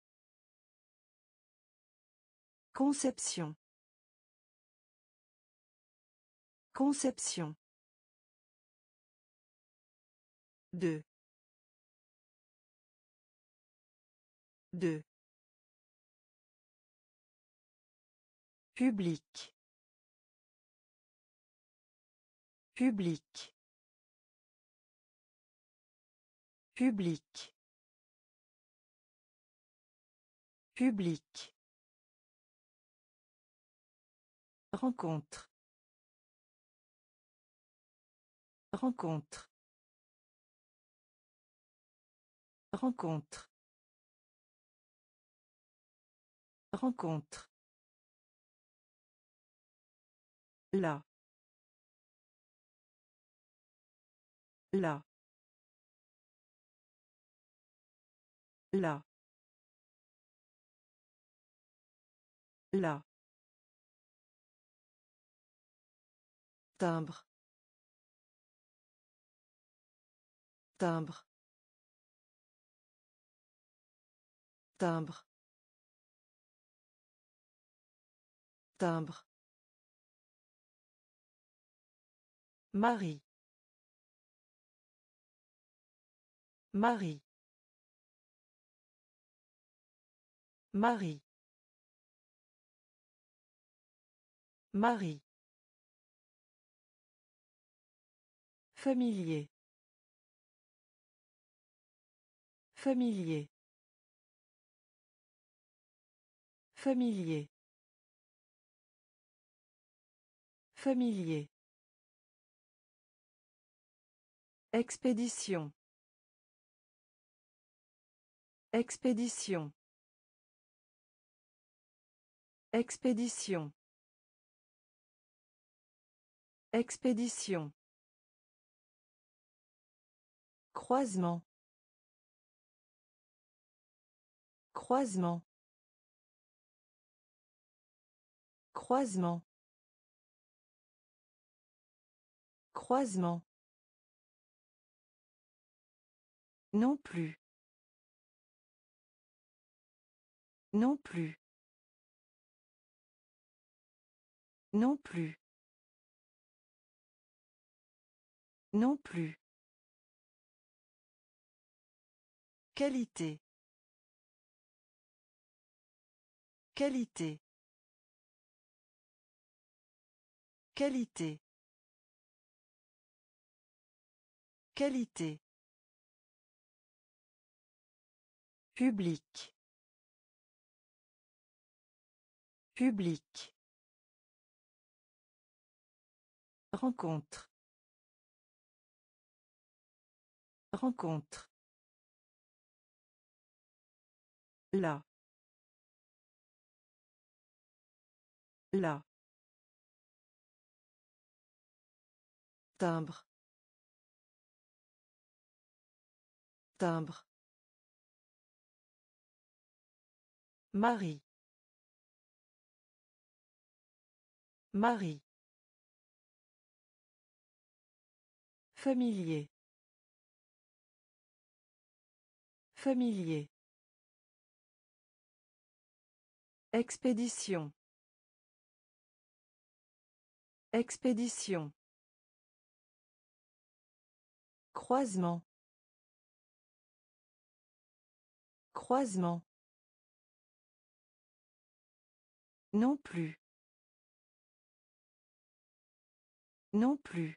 Conception. Conception. Deux. Deux. Public. Public. Public. Public. Rencontre. Rencontre. Rencontre. Rencontre. Là. Là. Là. Là. Timbre. Timbre. Timbre. Timbre. Marie. Marie. Marie. Marie. Familier. Familier. Familier. Familier. Expédition. Expédition. Expédition. Expédition. Croisement. Croisement. Croisement. Croisement. Non plus. Non plus. Non plus. Non plus. Qualité. Qualité. Qualité. Qualité. Public. Public. Rencontre. Rencontre. Là. Là. Timbre. Timbre. Marie. Marie. Familier. Familier. Expédition. Expédition. Croisement. Croisement. Non plus. Non plus.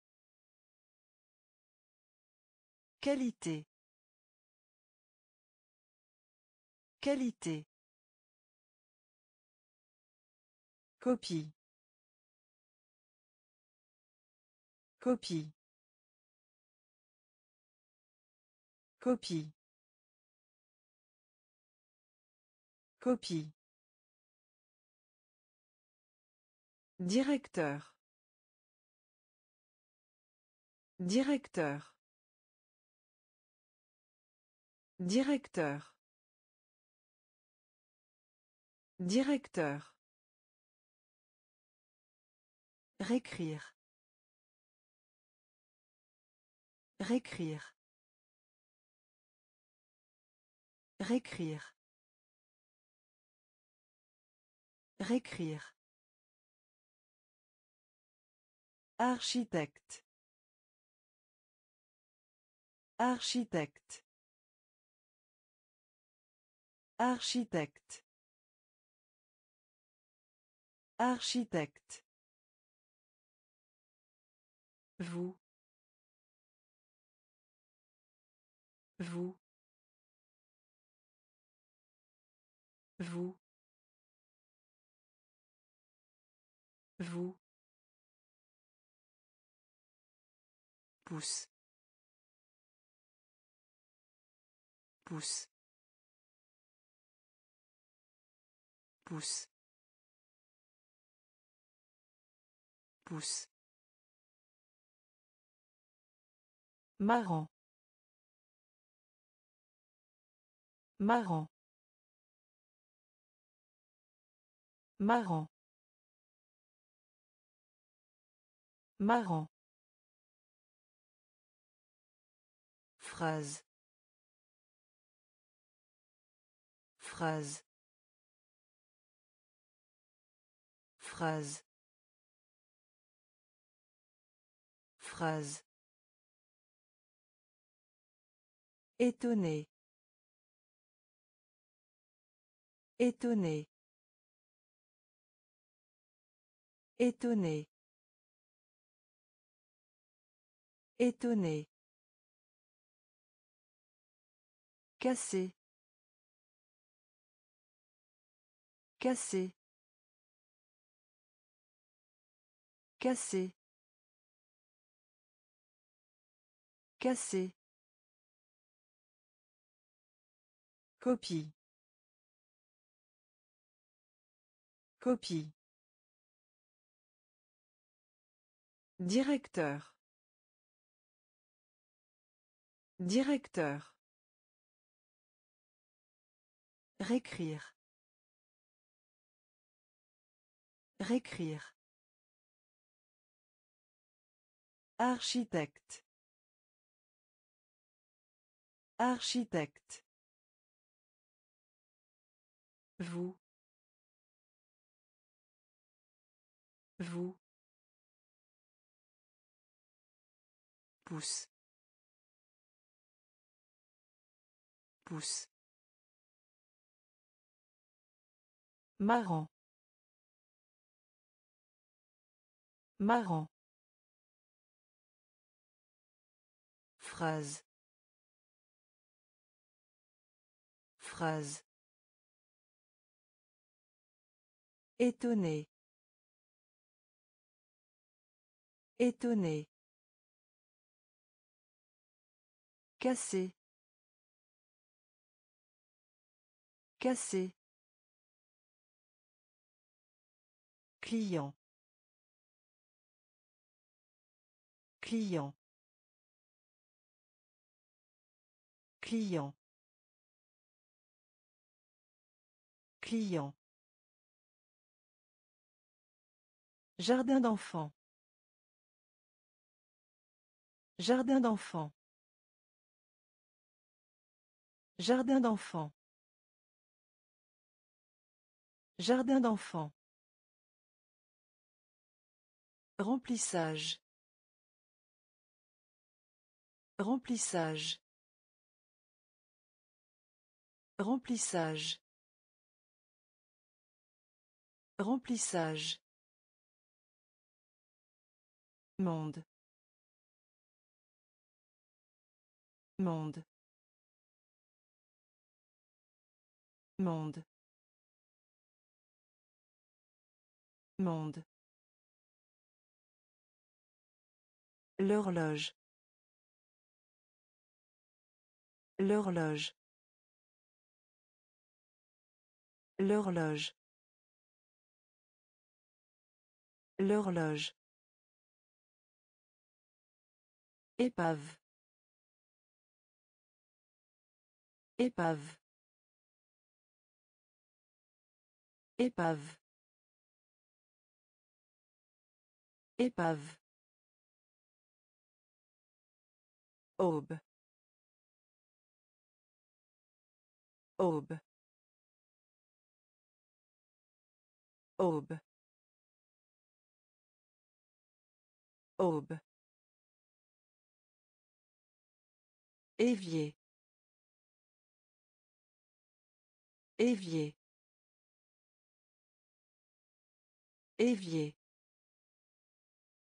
Qualité. Qualité. Copie. Copie. Copie. Copie. Directeur. Directeur. Directeur. Directeur. Réécrire. Réécrire. Réécrire. Réécrire. Architecte. Architecte. Architecte. Architecte. Vous. vous, vous, vous, pouce, pouce, pouce, pouce. Marrant. Marrant. Marrant. Marrant. Phrase. Phrase. Phrase. Phrase. Étonné. Étonné. Étonné. Étonné. Cassé. Cassé. Cassé. Cassé. Copie. Copie. Directeur. Directeur. Réécrire. Réécrire. Architecte. Architecte. Vous. Vous. Pouce. Pouce. Marrant. Marrant. Phrase. Phrase. Étonné. Étonné. Cassé. Cassé. Client. Client. Client. Client. Jardin d'enfants. Jardin d'enfants. Jardin d'enfants. Jardin d'enfants. Remplissage. Remplissage. Remplissage. Remplissage. Monde. Monde. Monde. Monde. L'horloge. L'horloge. L'horloge. L'horloge. Épave. Épave. Épave. Épave. Aube. Aube. Aube. Aube. Évier. Évier. Évier.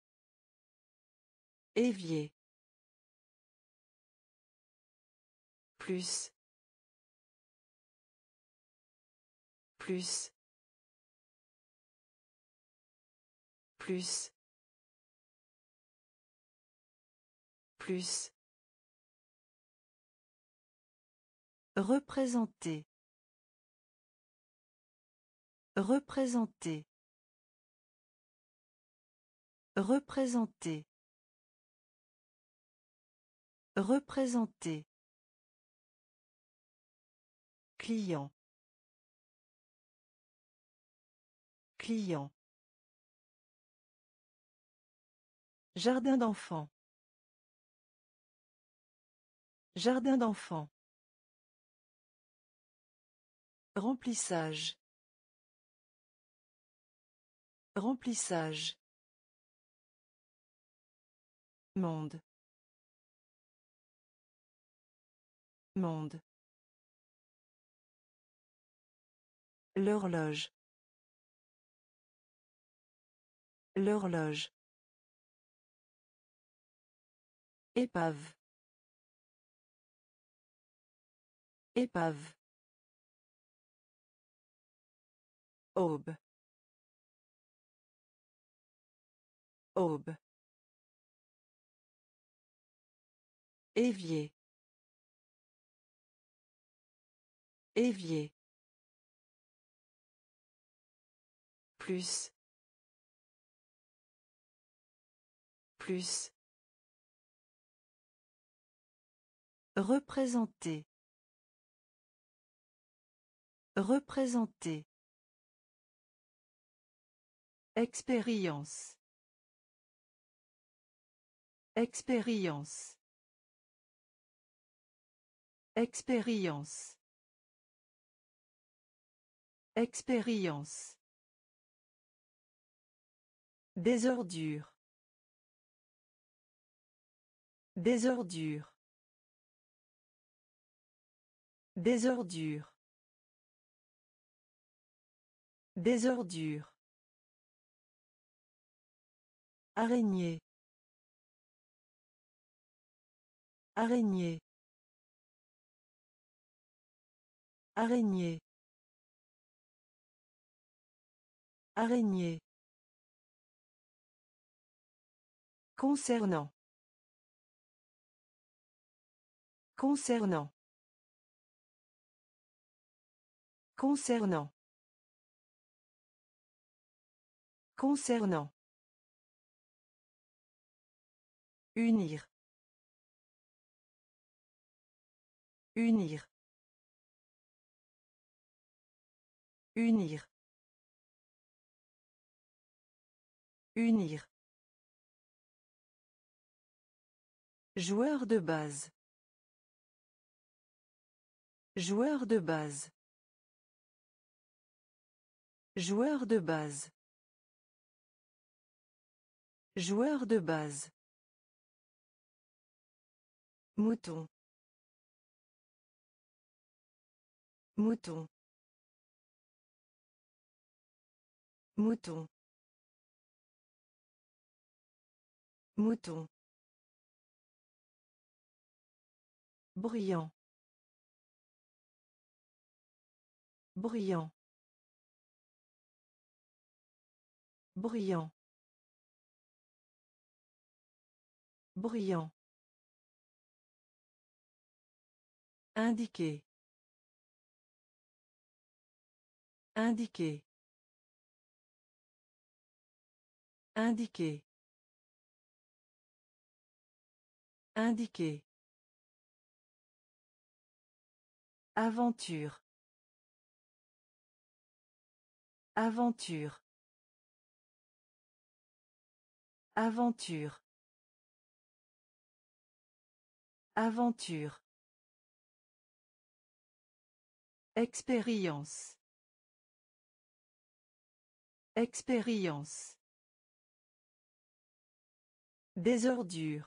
Évier. Plus. Plus. Plus. Plus. Représenter. Représenter. Représenter. Représenter. Client. Client. Jardin d'enfants. Jardin d'enfants. Remplissage. Remplissage. Monde. Monde. L'horloge. L'horloge. Épave. Épave. Aube. Aube. Évier. Évier. Plus. Plus. Représenter. Représenter. Expérience. Expérience. Expérience. Expérience. Désordure. Désordure. Désordure. Désordure. Araignée. Araignée. Araignée. Araignée. Concernant. Concernant. Concernant. Concernant. Unir. Unir. Unir. Unir. Joueur de base. Joueur de base. Joueur de base. Joueur de base. Mouton. Mouton. Mouton. Mouton. Bruyant. Bruyant. Bruyant. Bruyant. Indiquer. Indiquer. Indiquer. Indiquer. Aventure. Aventure. Aventure. Aventure. Expérience. Expérience. Désordure.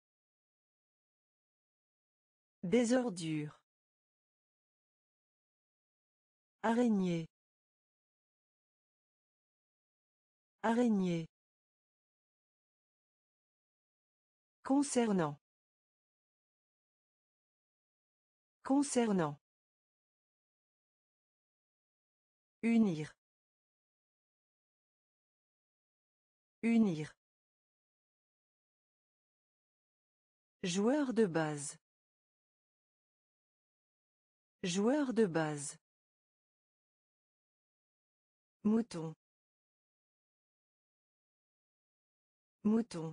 Désordure. Araignée. Araignée. Concernant. Concernant. Unir. Unir. Joueur de base. Joueur de base. Mouton. Mouton.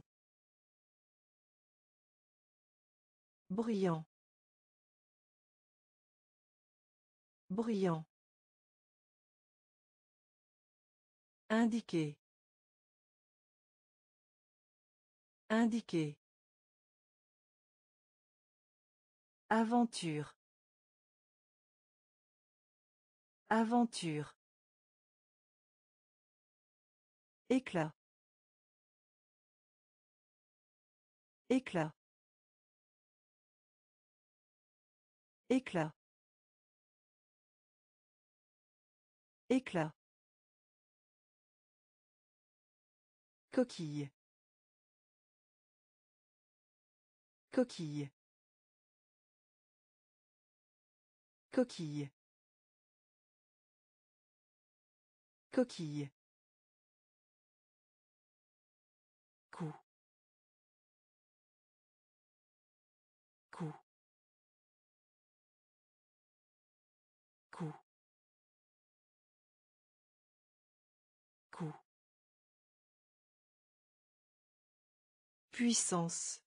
Bruyant. Bruyant. Indiquer. Indiquer. Aventure. Aventure. Éclat. Éclat. Éclat. Éclat. Coquille. Coquille. Coquille. Coquille. Coup. Coup. Coup. Coup. Puissance.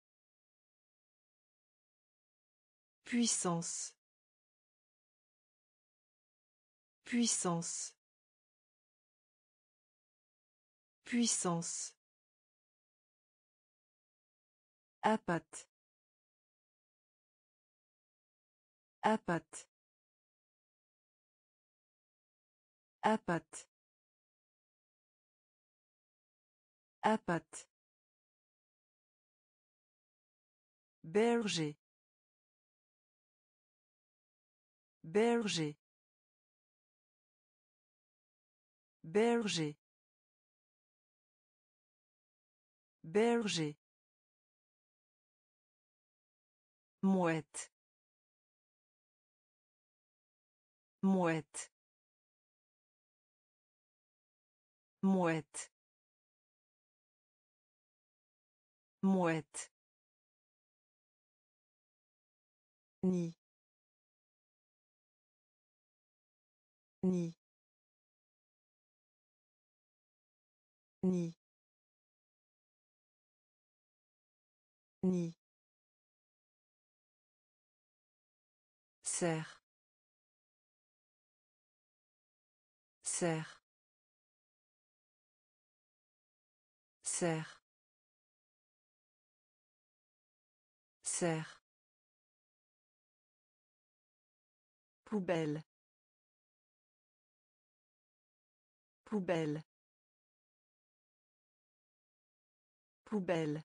Puissance. Puissance. Puissance. Appât. Appât. Appât. Appât. Berger. Berger. Berger. Berger. Mouette. Mouette. Mouette. Mouette. Ni. Ni. Ni. Ni. Serre. Serre. Serre. Serre. Poubelle. Poubelle. Poubelle.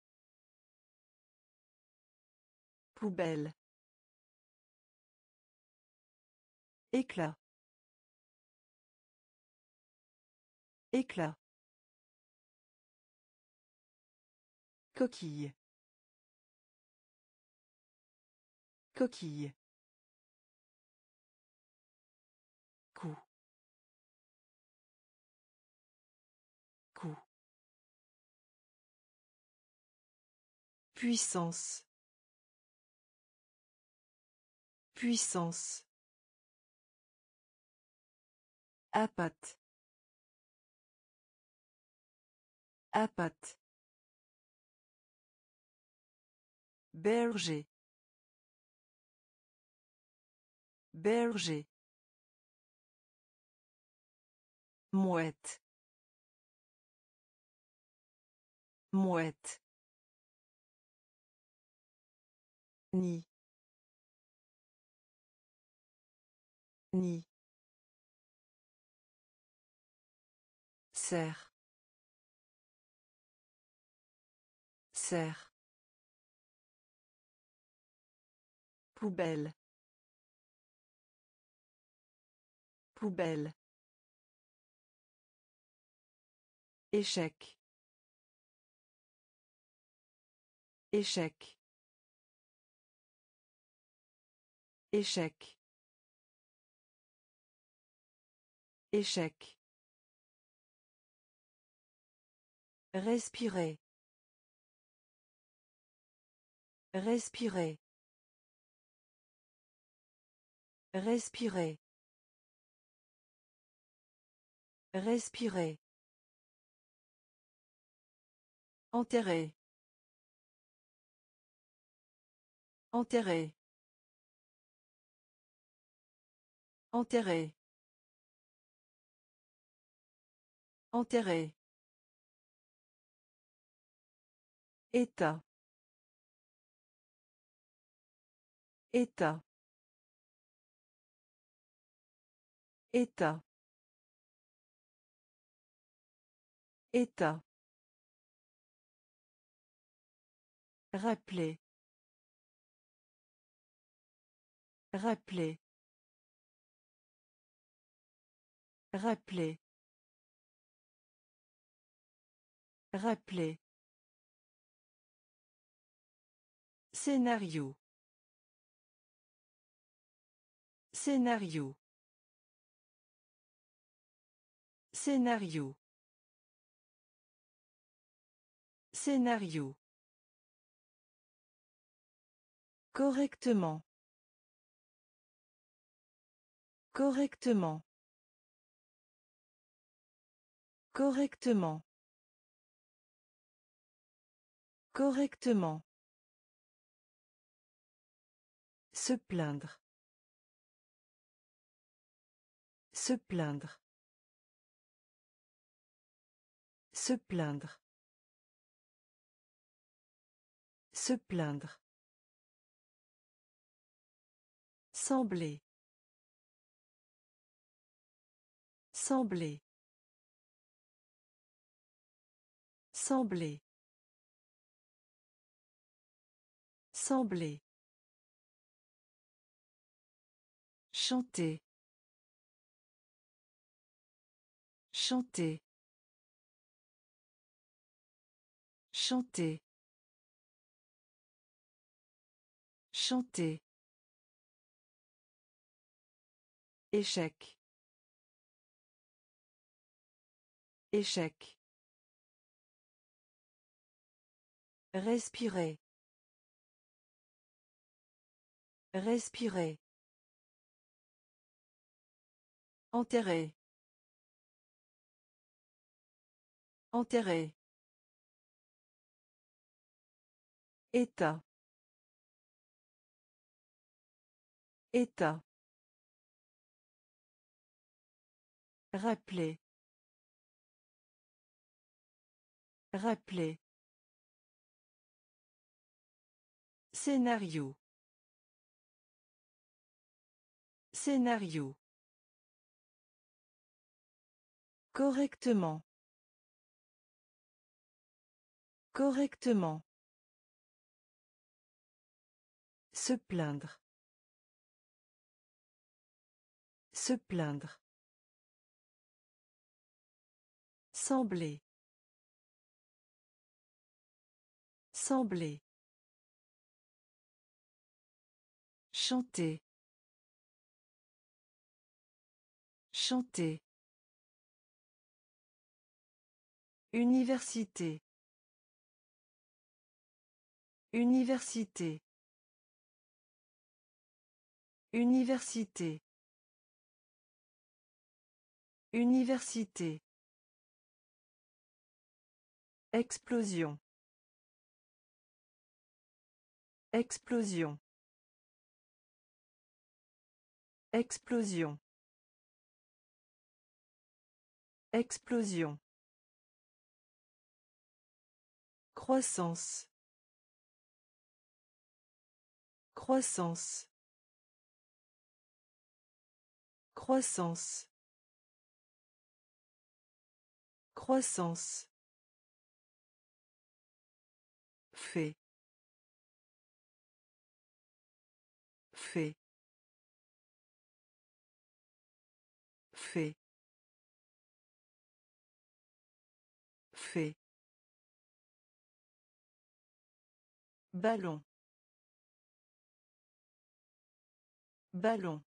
Poubelle. Éclat. Éclat. Coquille. Coquille. Coup. Coup. Puissance. Puissance. Appât. Appât. Berger. Berger. Mouette. Mouette. Ni. Ni. Serre. Serre. Poubelle. Poubelle. Échec. Échec. Échec. Échec. Respirer. Respirer. Respirer. Respirer. Enterrer. Enterrer. Enterrer. Enterrer. État. État. État. État. Rappeler. Rappeler. Rappeler. Rappeler. Scénario. Scénario. Scénario. Scénario. Correctement. Correctement. Correctement. Correctement. Se plaindre. Se plaindre. Se plaindre. Se plaindre. Sembler. Sembler. Sembler. Sembler. Chanter. Chanter. Chanter. Chanter. Échec. Échec. Respirer. Respirer. Enterrer. Enterrer. État. État. Rappeler. Rappeler. Scénario. Scénario. Correctement. Correctement. Se plaindre. Se plaindre. Sembler. Sembler. Chanter. Chanter. Université. Université. Université. Université. Explosion. Explosion. Explosion. Explosion. Croissance. Croissance. Croissance. Croissance. Fait. Fait. Fait. Fait. Ballon. Ballon.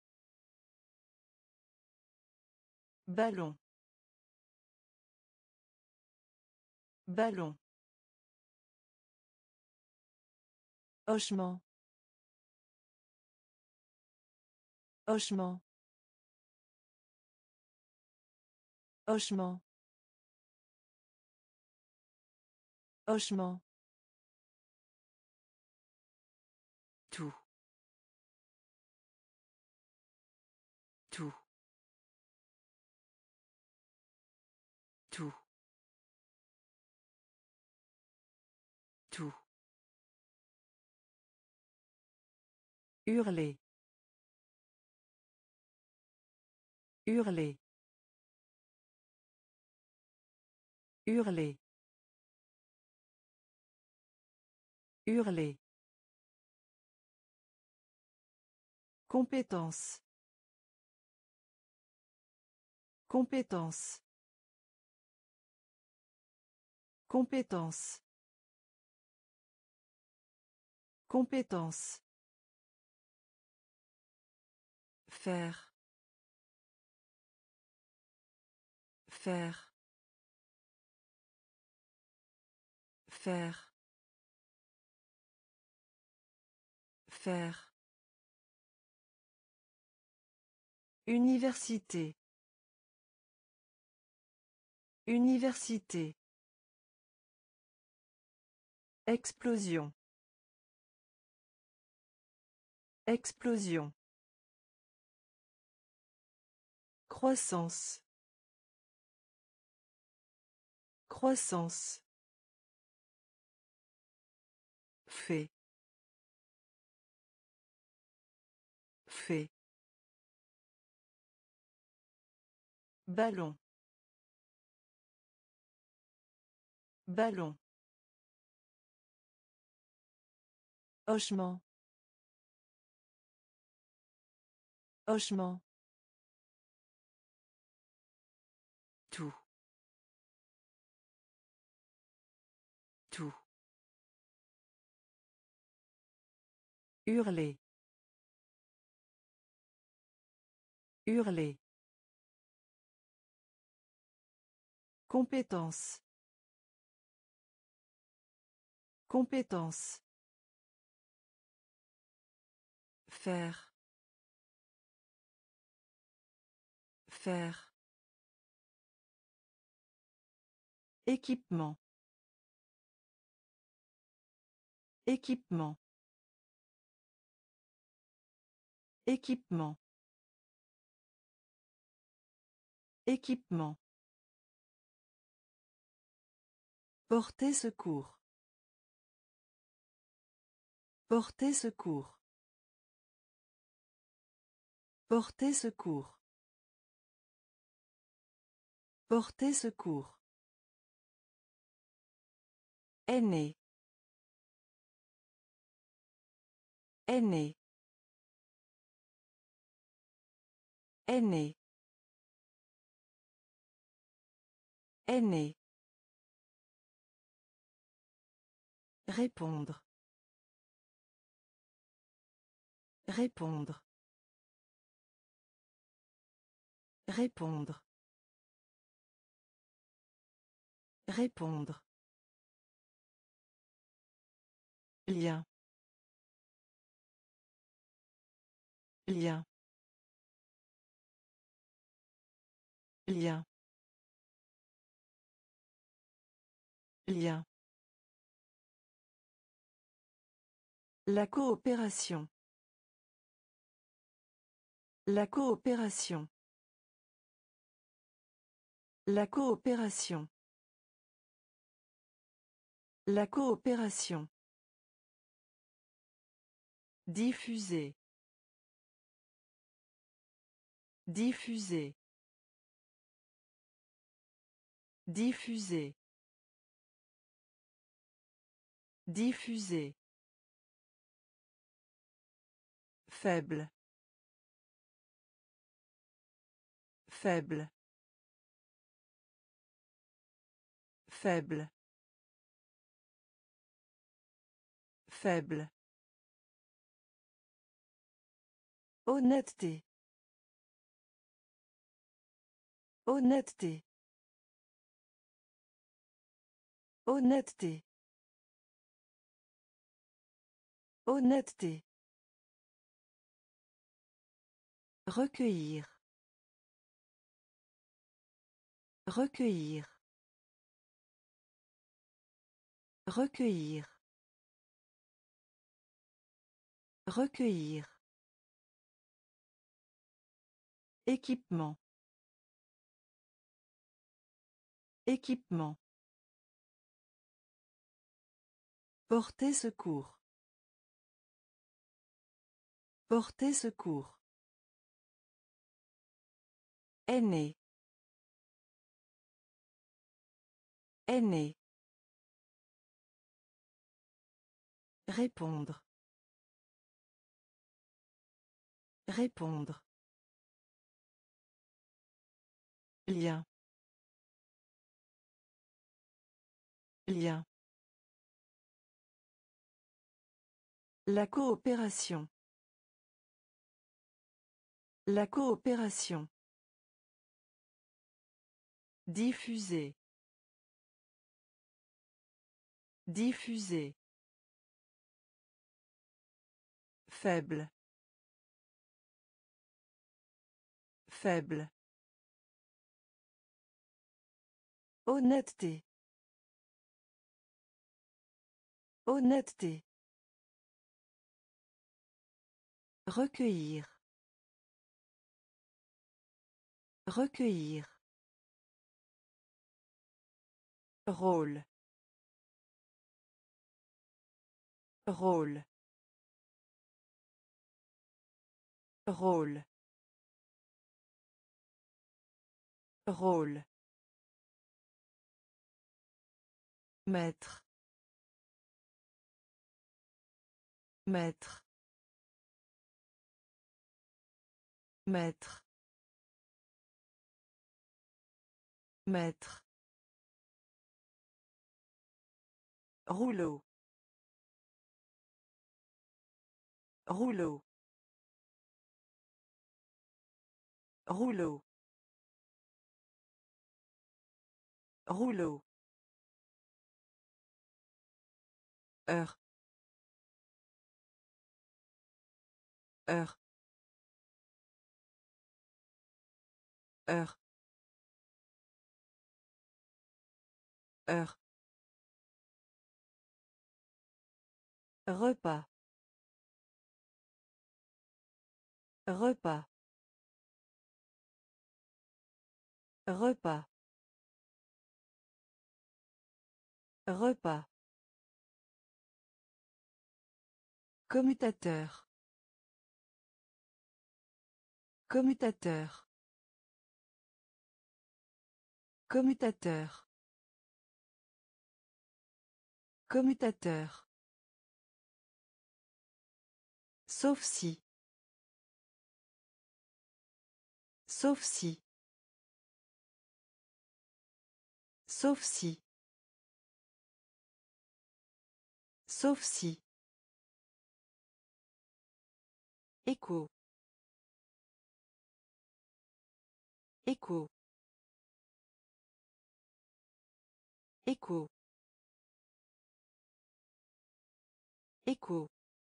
Ballon. Ballon. Hochement. Hochement. Hochement. Hochement. Tout. Tout. Tout. Tout. Hurler. Hurler. Hurler. Hurler. Compétence. Compétence. Compétence. Compétence. Faire. Faire. Faire. Faire. Université. Université. Explosion. Explosion. Croissance. Croissance. Fait. Fait. Ballon. Ballon. Hochement. Hochement. Tout. Tout. Hurler. Hurler. Compétence. Compétence. Faire. Faire. Équipement. Équipement. Équipement. Équipement. Porter secours. Porter secours. Porter secours. Porter secours. Aîné. Aîné. Aîné. Aîné. Répondre. Répondre. Répondre. Répondre. Lien. Lien. Lien. Lien. La coopération. La coopération. La coopération. La coopération. Diffuser. Diffuser. Diffuser. Diffuser. Faible. Faible. Faible. Faible. Honnêteté. Honnêteté. Honnêteté. Honnêteté. Recueillir. Recueillir. Recueillir. Recueillir. Équipement. Équipement. Porter secours. Porter secours. Aîné. Aîné. Répondre. Répondre. Lien. Lien. La coopération. La coopération. Diffuser. Diffuser. Faible. Faible. Honnêteté. Honnêteté. Recueillir. Recueillir. Rôle. Rôle. Rôle. Rôle. Maître. Maître. Maître. Maître. Rouleau. Rouleau. Rouleau. Rouleau. Heure. Heure. Heure. Heure. Repas. Repas. Repas. Repas. Commutateur. Commutateur. Commutateur. Commutateur. Sauf si. Sauf si. Sauf si. Sauf si. Écho. Écho. Écho. Écho.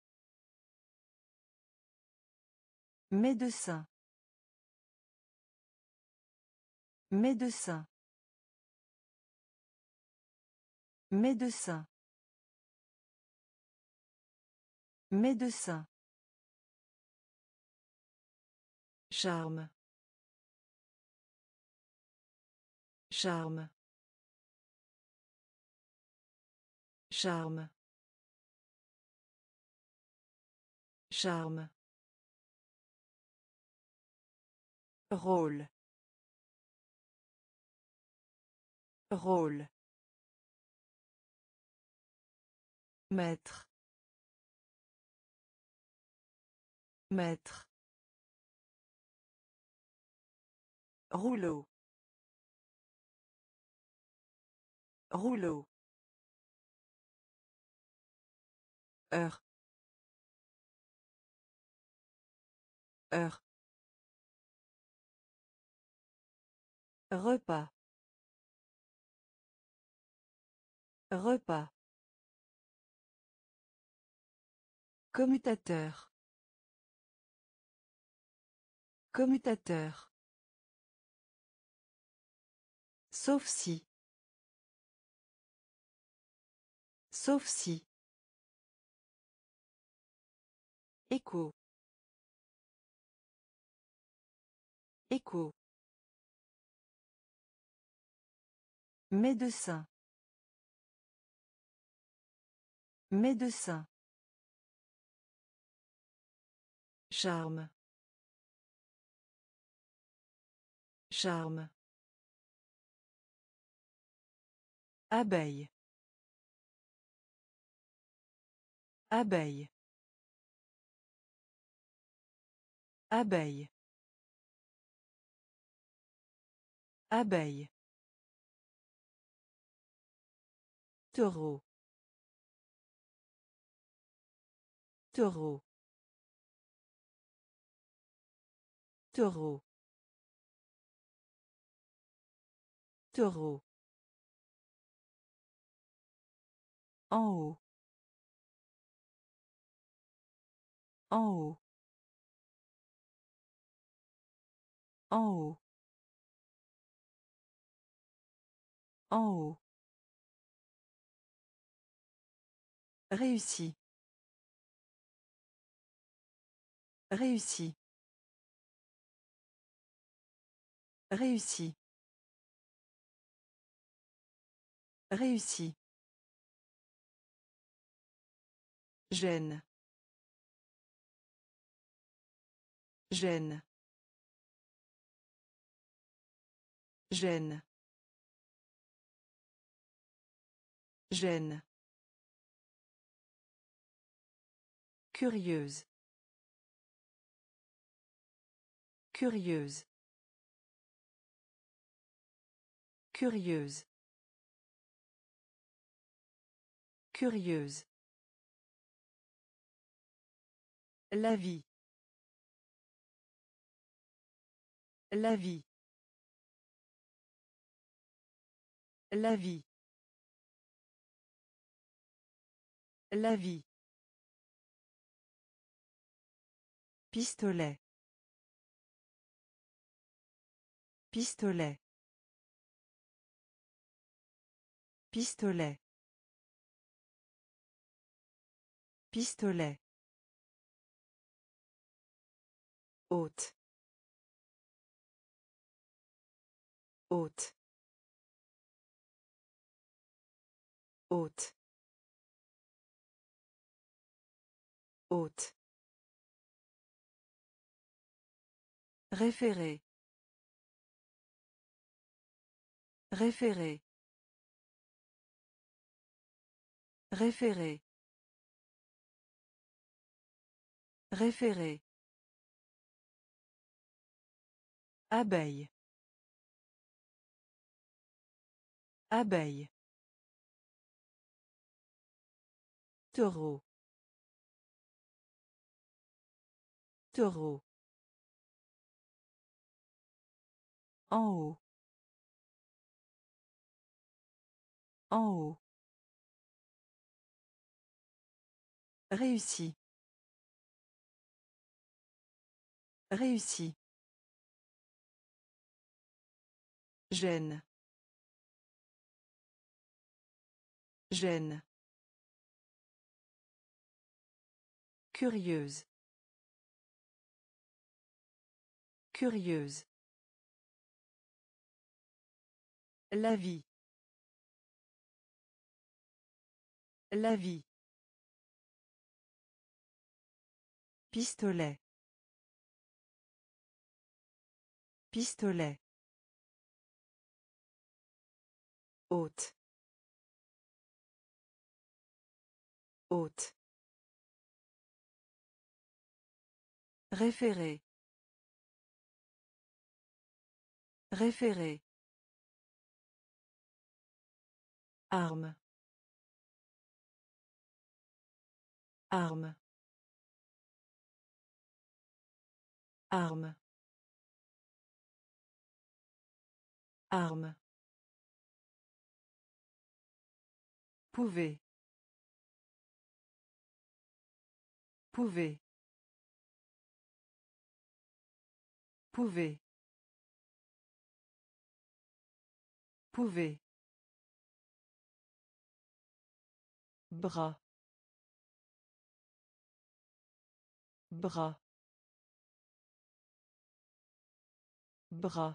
Médecin. Médecin. Médecin. Médecin. Charme. Charme. Charme. Charme. Rôle. Rôle. Maître. Maître. Rouleau. Rouleau. Heure. Heure. Repas. Repas. Commutateur. Commutateur. Sauf si. Sauf si. Écho. Écho. Médecin. Médecin. Charme. Charme. Abeille. Abeille. Abeille. Abeille. Taureau. Taureau. Taureau. Taureau. En haut. En haut. En haut. En haut. Réussi. Réussi. Réussi. Réussi. Gêne. Gêne. Gêne. Gêne. Curieuse. Curieuse. Curieuse. Curieuse. La vie. La vie. La vie. La vie. Pistolet. Pistolet. Pistolet. Pistolet. Haute. Haute. Haute. Haute. Référer. Référer. Référer. Référer. Abeille. Abeille. Taureau. Taureau. En haut. En haut. Réussi. Réussi. Gêne. Gêne. Curieuse. Curieuse. La vie. La vie. Pistolet. Pistolet. Haute. Haute. Référer. Référer. Arme. Arme. Arme. Arme. Pouvez. Pouvez. Pouvez. Pouvez. Bras. Bras. Bras.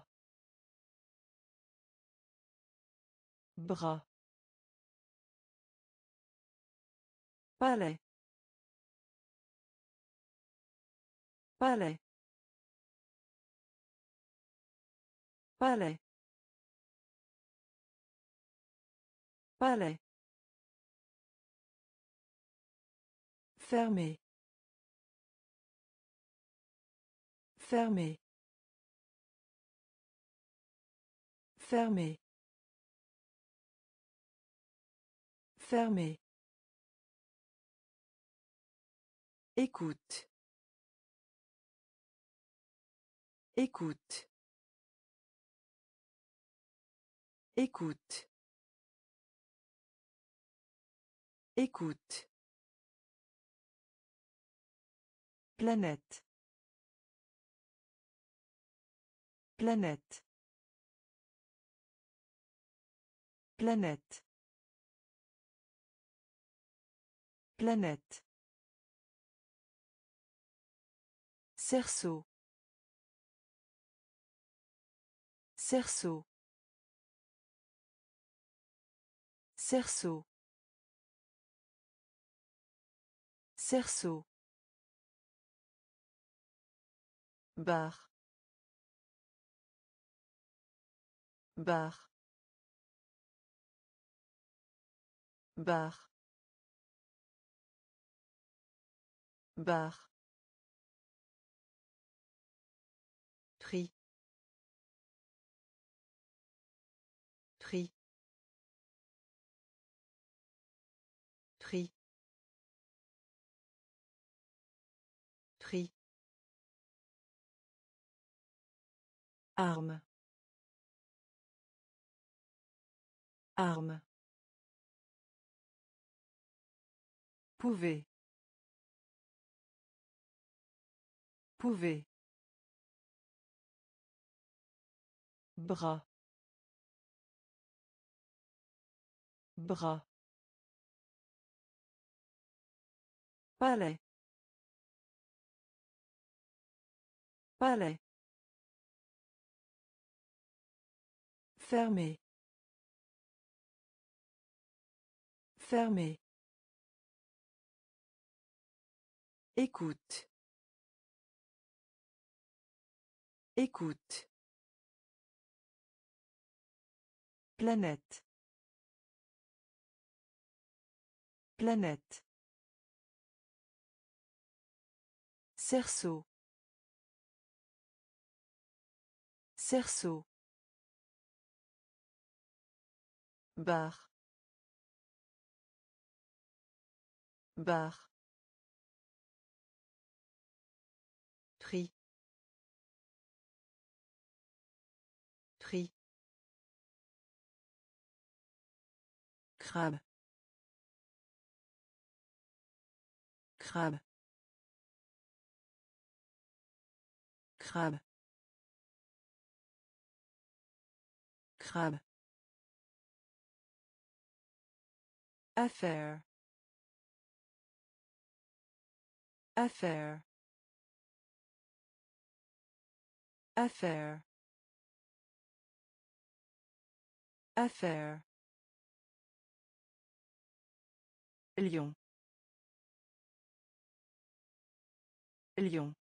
Bras. Palais. Palais. Palais. Palais. Fermé. Fermé. Fermé. Fermé. Écoute. Écoute. Écoute. Écoute. Planète. Planète. Planète. Planète. Cerceau. Cerceau. Cerceau. Cerceau. Bar. Bar. Bar. Bar. Tri. Tri. Tri. Tri. Arme. Arme. Pouvez. Pouvez. Bras. Bras. Palais. Palais. Fermé. Fermé. Écoute. Écoute. Planète. Planète. Cerceau. Cerceau. Bar. Bar. Tri. Tri. Crabe. Crabe. Crabe. Crabe. Affaire. Affaire. Affaire. Affaire. Lion. Lion.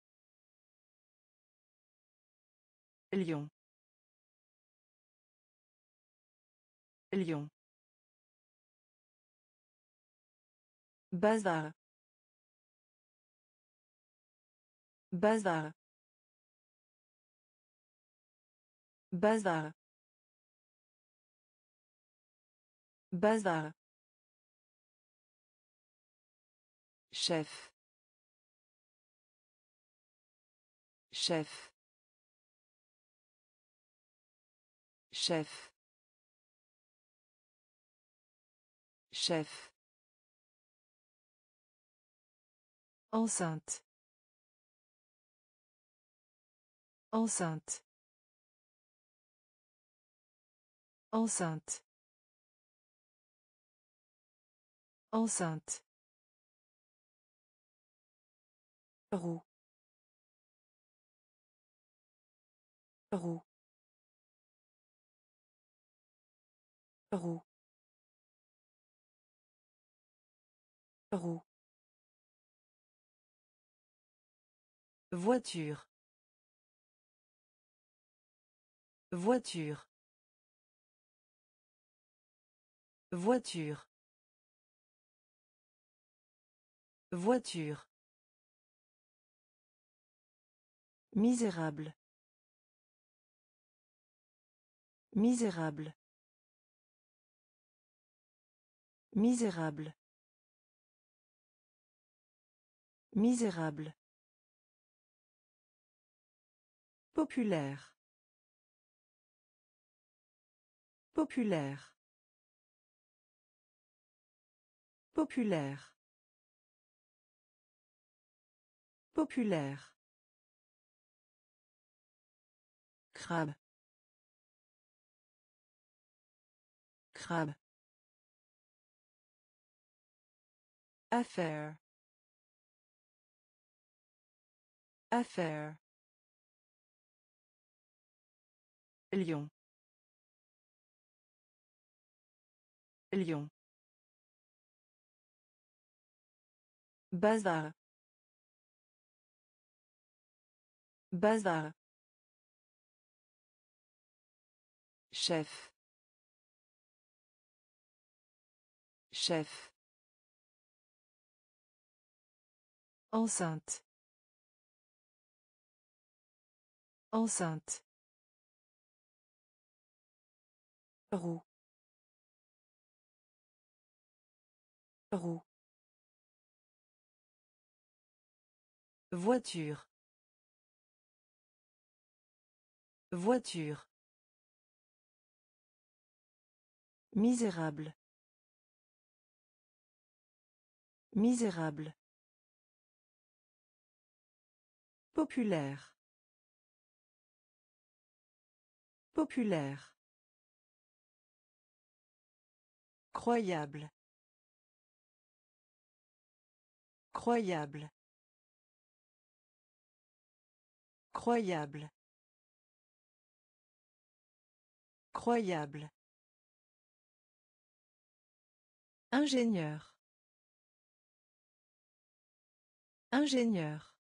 Lion. Lion. Bazar. Bazar. Bazar. Bazar. Chef. Chef. Chef. Chef. Enceinte. Enceinte. Enceinte. Enceinte. Roue. Roue. Roue. Roue. Voiture. Voiture. Voiture. Voiture. Misérable. Misérable. Misérable. Misérable. Populaire. Populaire. Populaire. Populaire. Crabe. Crabe. Affaire. Affaire. Lion. Lion. Bazar. Bazar. Chef. Chef. Enceinte. Enceinte. Roue. Roue. Voiture. Voiture. Misérable. Misérable. Populaire. Populaire. Croyable. Croyable. Croyable. Croyable. Ingénieur. Ingénieur.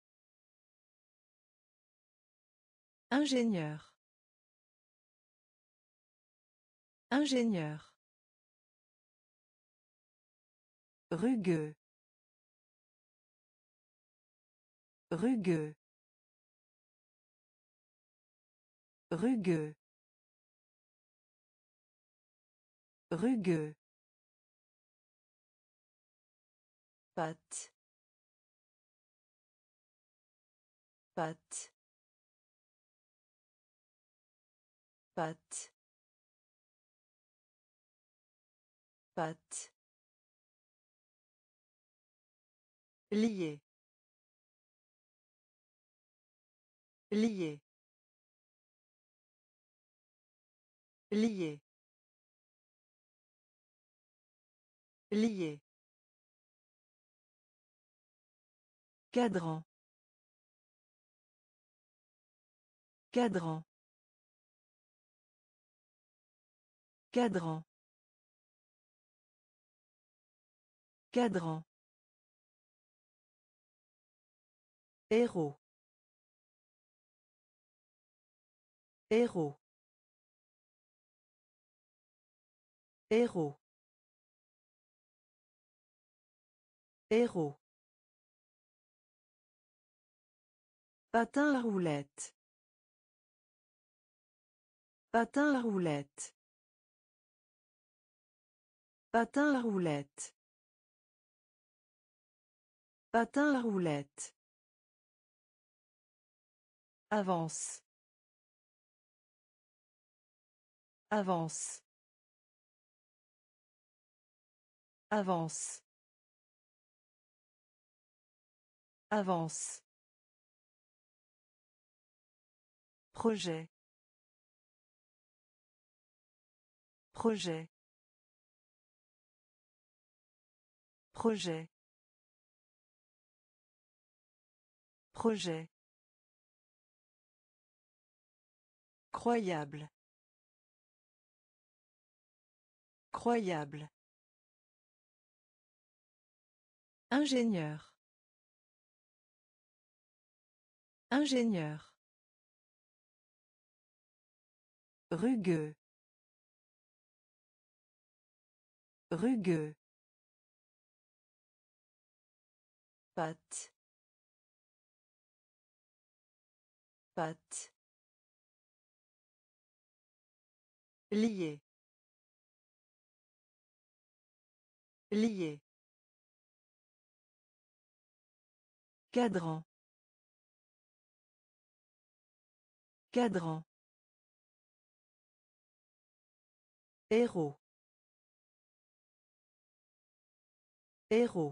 Ingénieur. Ingénieur. Rugueux. Rugueux. Rugueux. Rugueux. Pâte. Pâte. Pâte. Pâte. Lié. Lié. Lié. Lié. Cadran. Cadran. Cadran. Cadran. Héros. Héros. Héros. Héros. Patin à roulettes. Patin à roulettes. Patin à roulettes. Patin à roulettes. Avance. Avance. Avance. Avance. Projet. Projet. Projet. Projet. Croyable. Croyable. Ingénieur. Ingénieur. Rugueux. Rugueux. Pâte. Pâte. Lié. Lié. Cadran. Cadran. Héros. Héros.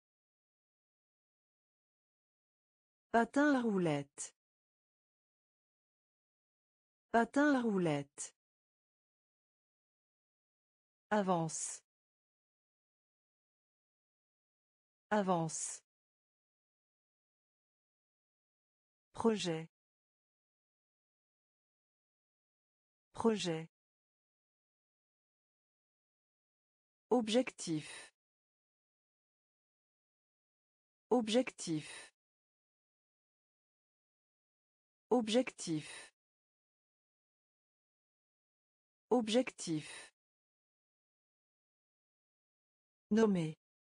Patin à roulettes. Patin à roulettes. Avance. Avance. Projet. Projet. Objectif. Objectif. Objectif. Objectif. Nommer.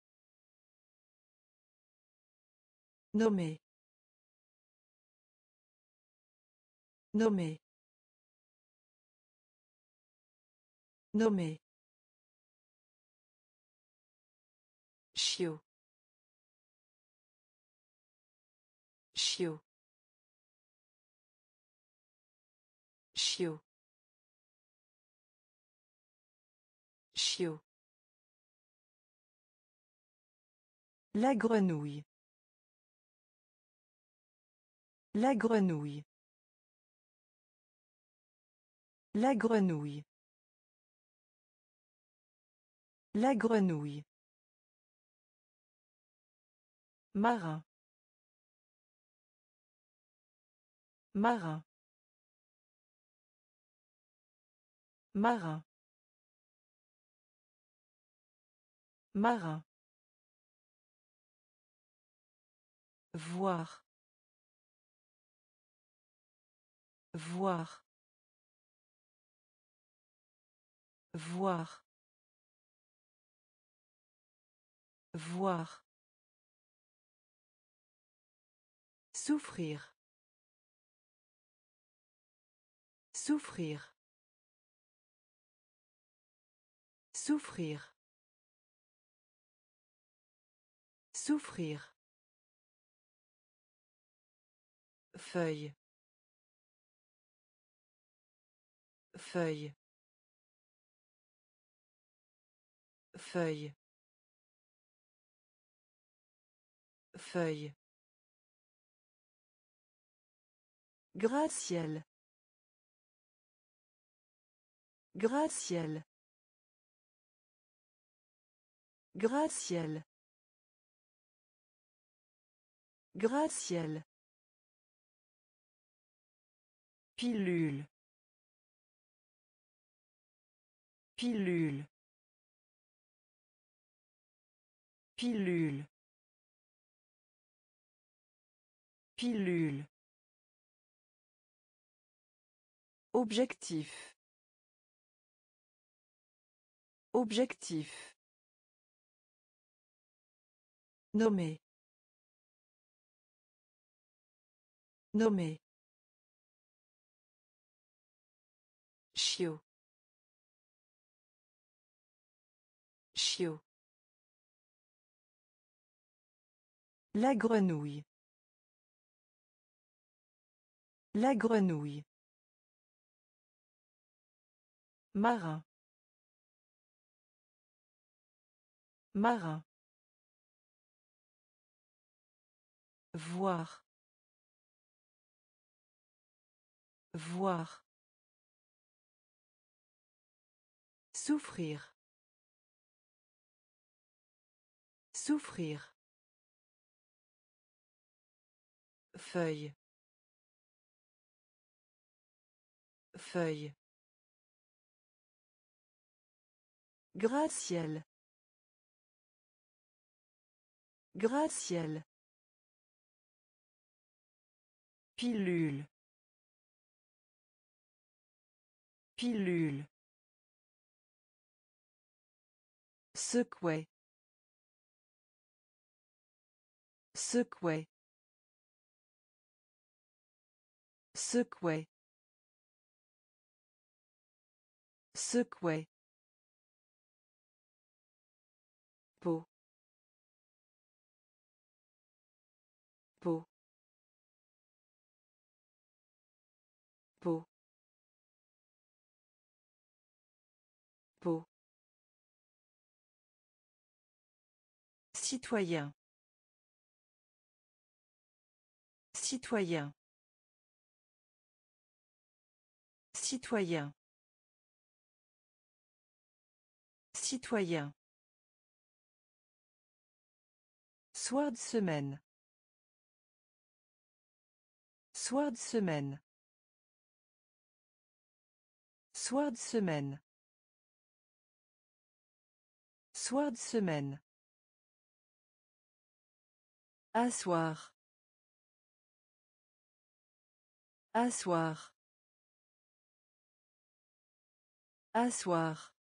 Nommer. Nommer. Nommer. Chiot. Chiot. Chiot. Chiot. La grenouille. La grenouille. La grenouille. La grenouille. Marin. Marin. Marin. Marin. Voir. Voir. Voir. Voir. Souffrir. Souffrir. Souffrir. Souffrir. Feuille. Feuille. Feuille. Feuille. Gratte-ciel. Gratte-ciel. Gratte-ciel. Gratte-ciel. Pilule. Pilule. Pilule. Pilule. Objectif. Objectif. Nommer. Nommer. Chiot. Chiot. La grenouille. La grenouille. Marin. Marin. Voir. Voir. Souffrir. Souffrir. Feuille. Feuille. Gratte-ciel. Gratte-ciel. Pilule. Pilule. Secouer. Secouer. Secouer. Secouer. Peau. Peau. Peau. Peau. Citoyen. Citoyen. Citoyen. Citoyen. Soir de semaine. Soir de semaine. Soir de semaine. Soir de semaine. Asseoir. Asseoir. Asseoir.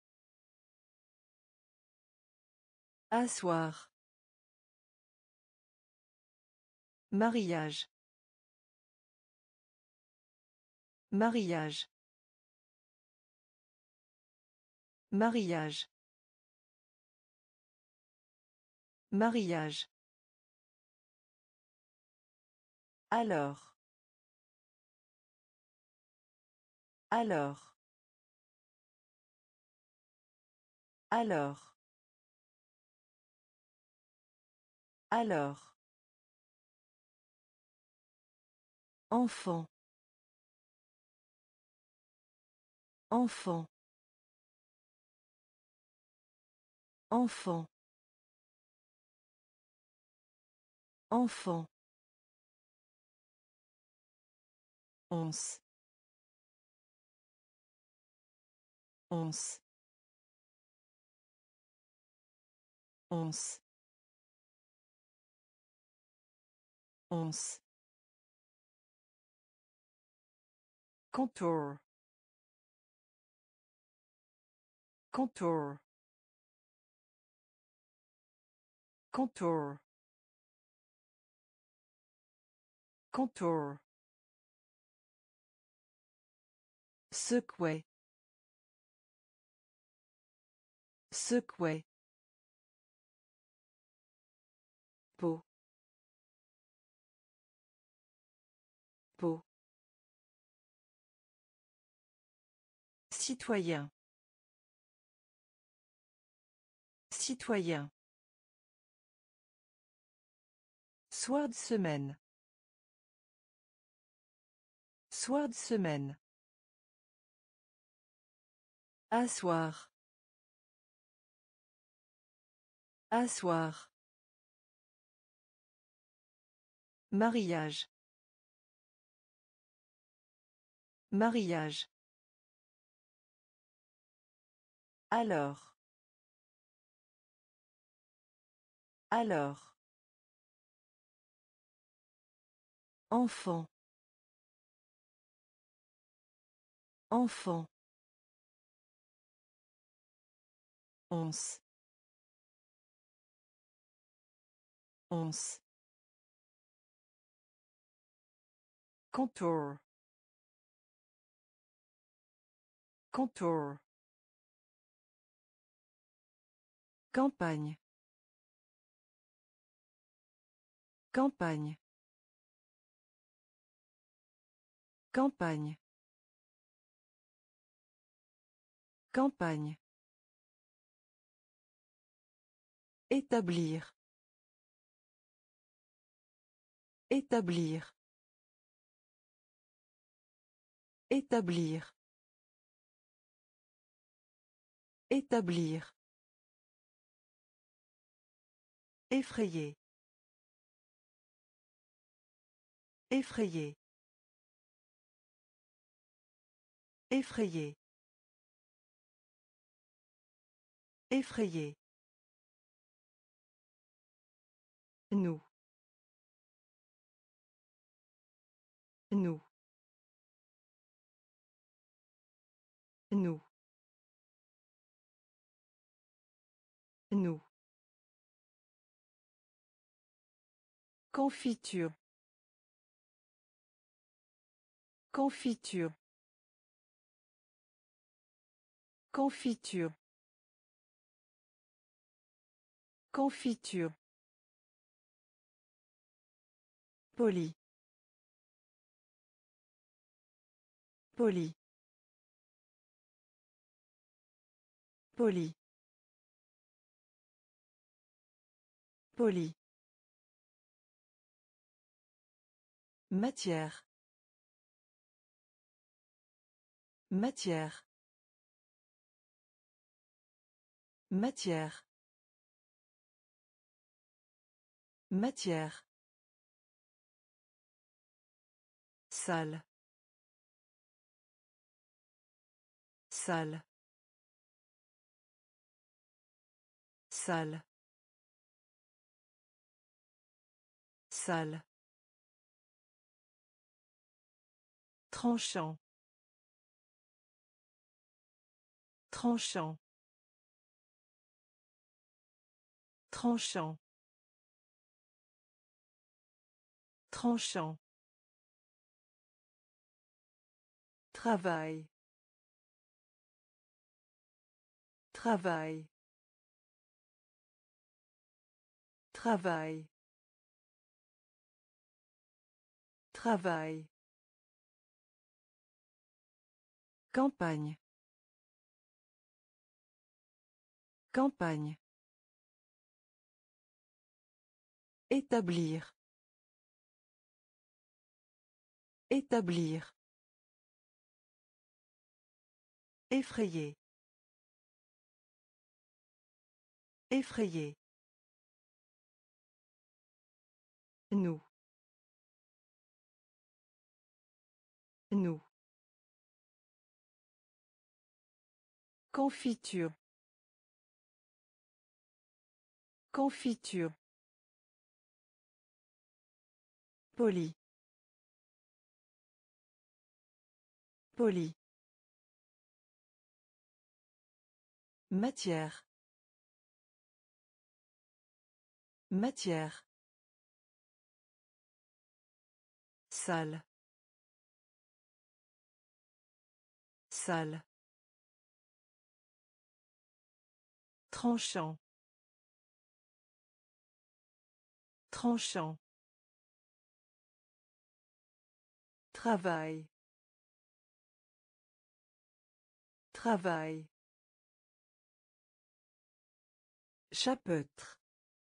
Asseoir. Mariage. Mariage. Mariage. Mariage. Alors. Alors. Alors. Alors. Enfant. Enfant. Enfant. Enfant. Once. Once. Once. Once. Contour. Contour. Contour. Contour. Secouer. Secouer. Peau. Peau. Citoyen. Citoyen. Soir de semaine. Soir de semaine. Asseoir. Asseoir. Mariage. Mariage. Alors. Alors. Enfant. Enfant. Once. Once. Contour. Contour. Campagne. Campagne. Campagne. Campagne. Établir. Établir. Établir. Établir. Effrayer. Effrayer. Effrayer. Effrayer. Nous. Nous. Nous. Nous. Confiture. Confiture. Confiture. Confiture. Poli. Poli. Poli. Poli. Matière. Matière. Matière. Matière. Salle. Salle. Salle. Salle. Tranchant. Tranchant. Tranchant. Tranchant. Travail. Travail. Travail. Travail. Campagne. Campagne. Établir. Établir. Effrayer. Effrayer. Nous. Nous. Confiture. Confiture. Poli. Poli. Matière. Matière. Salle. Salle. Tranchant. Tranchant. Travail. Travail. Chapeautre.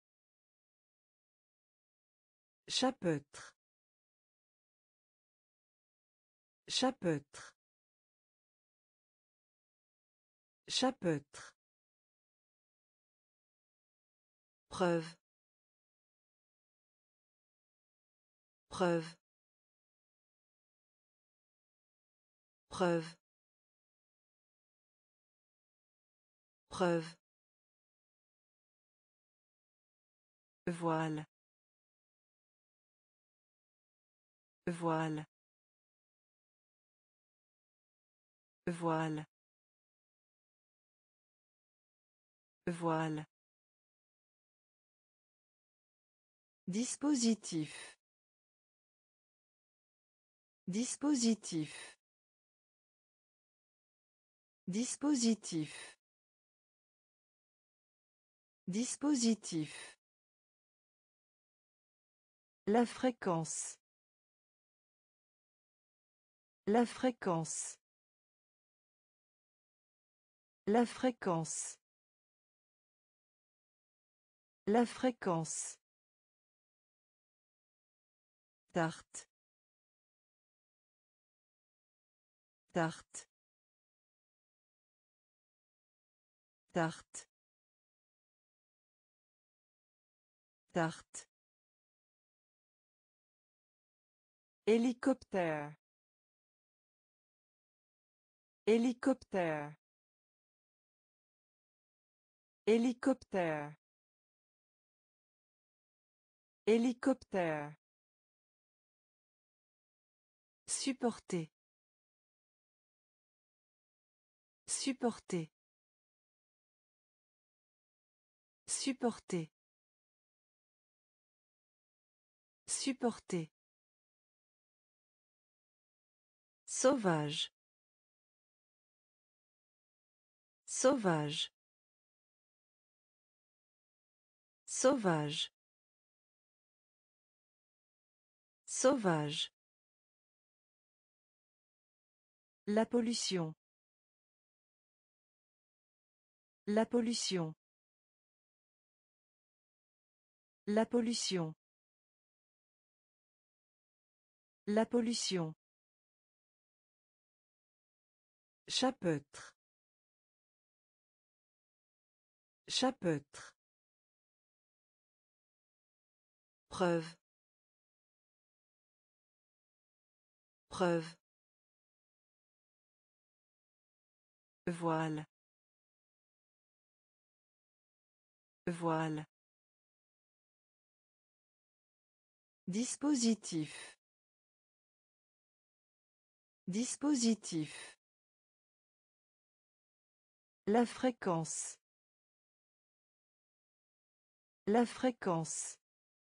Chapeautre. Chapeautre. Chapeautre. Preuve. Preuve. Preuve. Preuve. Voile. Voile. Voile. Voile. Dispositif. Dispositif. Dispositif. Dispositif. La fréquence. La fréquence. La fréquence. La fréquence. Tarte. Tarte. Tarte. Tarte. Hélicoptère. Hélicoptère. Hélicoptère. Hélicoptère. Supporter. Supporter. Supporter. Supporter. Sauvage. Sauvage. Sauvage. Sauvage. La pollution. La pollution. La pollution. La pollution. Chapeautre. Chapeautre. Preuve. Preuve. Voile. Voile. Dispositif. Dispositif. La fréquence. La fréquence.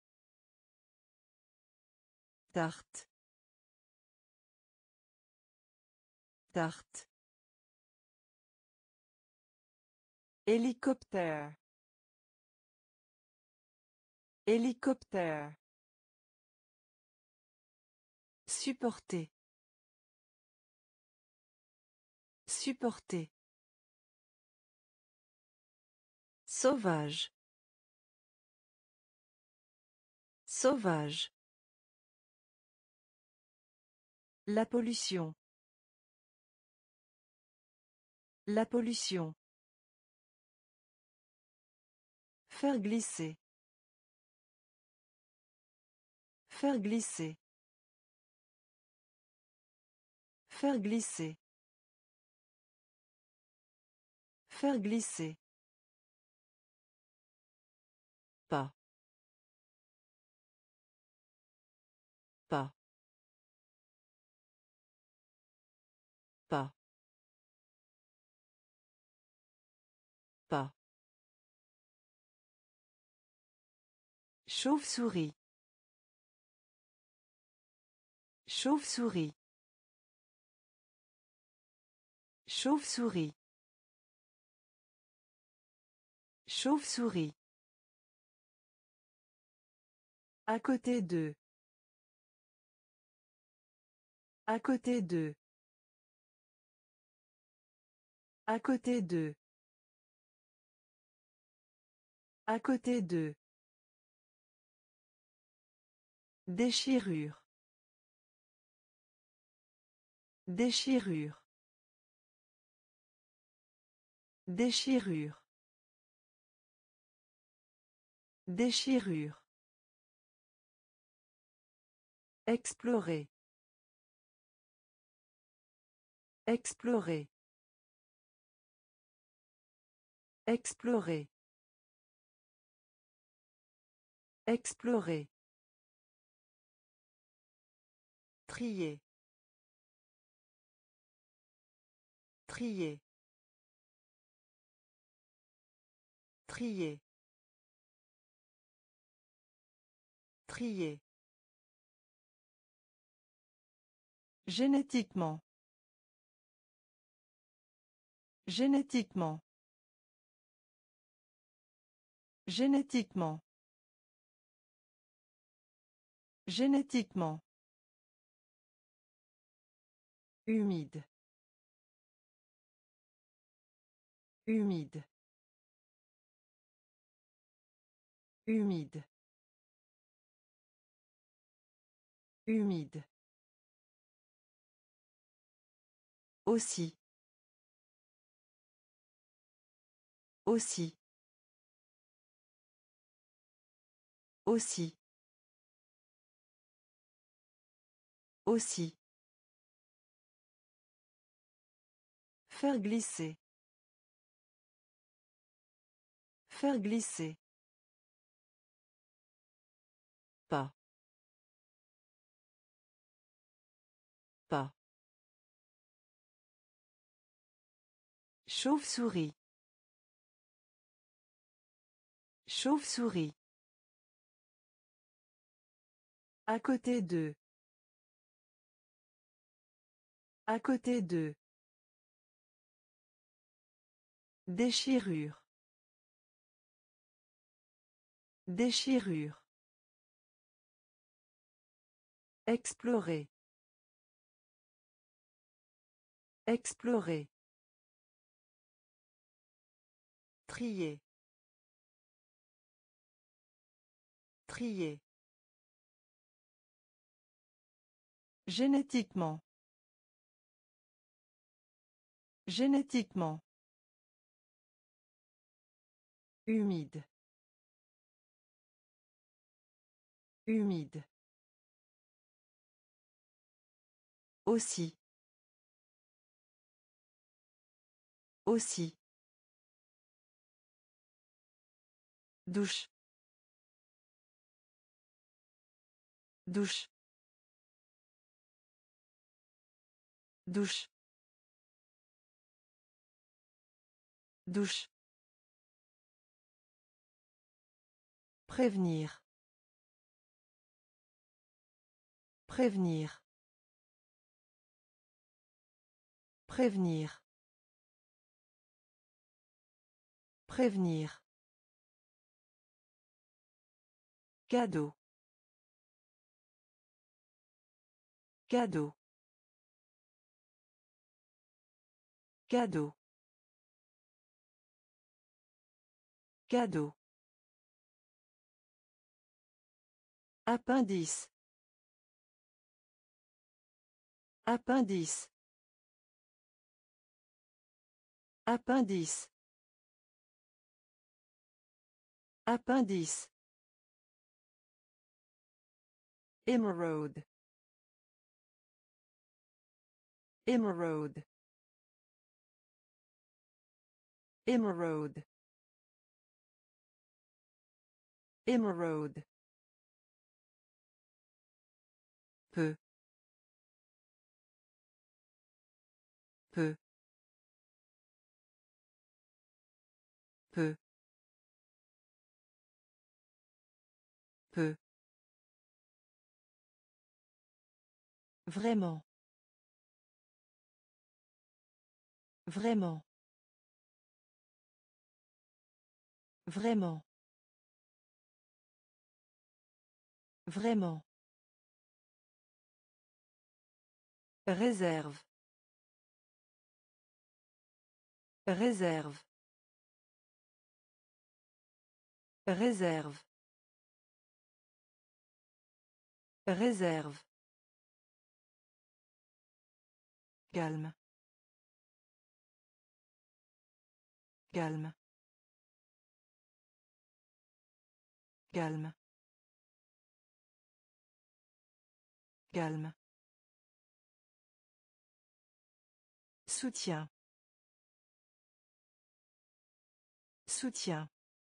Tarte. Tarte. Hélicoptère. Hélicoptère. Supporter. Supporter. Sauvage. Sauvage. La pollution. La pollution. Faire glisser. Faire glisser. Faire glisser. Faire glisser. Pas. Pas. Pas. Pas. Chauve-souris. Chauve-souris. Chauve-souris. Chauve-souris. À côté d'eux. À côté d'eux. À côté d'eux. À côté d'eux. Déchirure. Déchirure. Déchirure. Déchirure. Explorer. Explorer. Explorer. Explorer. Trier. Trier. Trier. Trier. Génétiquement. Génétiquement. Génétiquement. Génétiquement. Humide. Humide. Humide. Humide. Aussi. Aussi. Aussi. Aussi. Faire glisser. Faire glisser. Pas. Pas. Chauve-souris. Chauve-souris. À côté d'eux. À côté d'eux. Déchirure. Déchirure. Explorer. Explorer. Trier. Trier. Génétiquement. Génétiquement. Humide. Humide. Aussi. Aussi. Douche. Douche. Douche. Douche. Prévenir. Prévenir. Prévenir. Prévenir. Cadeau. Cadeau. Cadeau. Cadeau. Appendice. Appendice. Appendice. Appendice. Émeraude. Émeraude. Émeraude. Émeraude. Peu. Peu. Peu. Peu. Vraiment. Vraiment. Vraiment. Vraiment. Réserve. Réserve. Réserve. Réserve. Calme. Calme. Calme. Calme. Soutien. Soutien.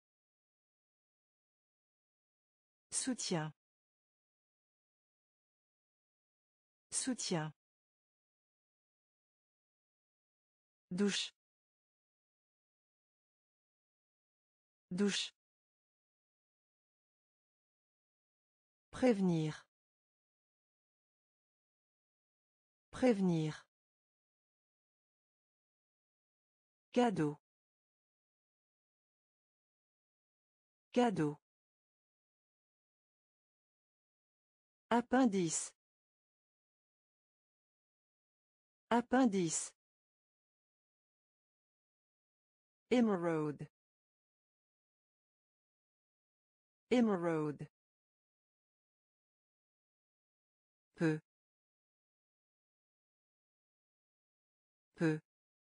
Soutien. Soutien. Douche. Douche. Prévenir. Prévenir. Cadeau. Cadeau. Appendice. Appendice. Émeraude. Émeraude. Peu. Peu.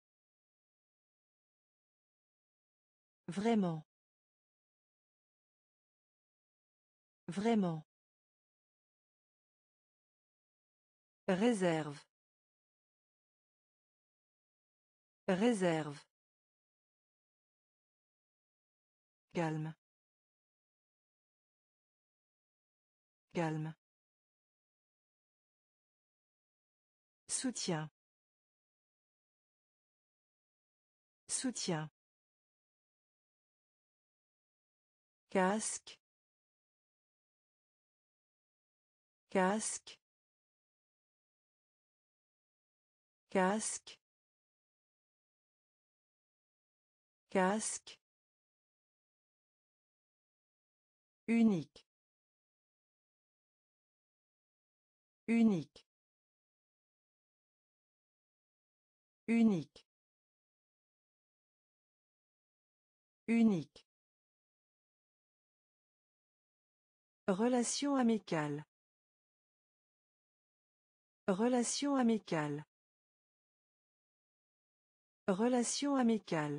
Vraiment. Vraiment. Réserve. Réserve. Calme. Calme. Soutien. Soutien. Casque. Casque. Casque. Casque. Unique. Unique. Unique. Unique. Relation amicale. Relation amicale. Relation amicale.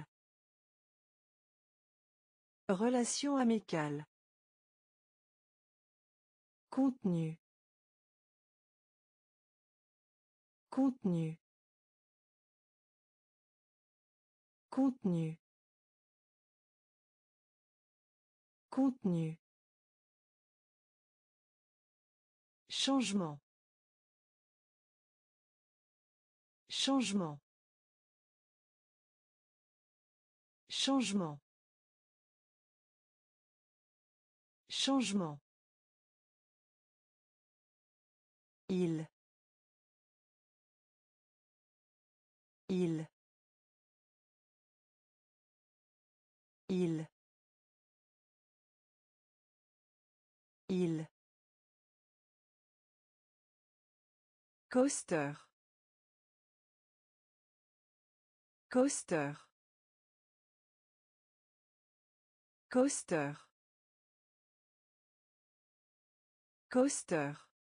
Relation amicale. Contenu. Contenu. Contenu. Contenu. Changement. Changement. Changement. Changement. Il. Il. Il. Il. Coaster. Coaster. Coaster. Coaster.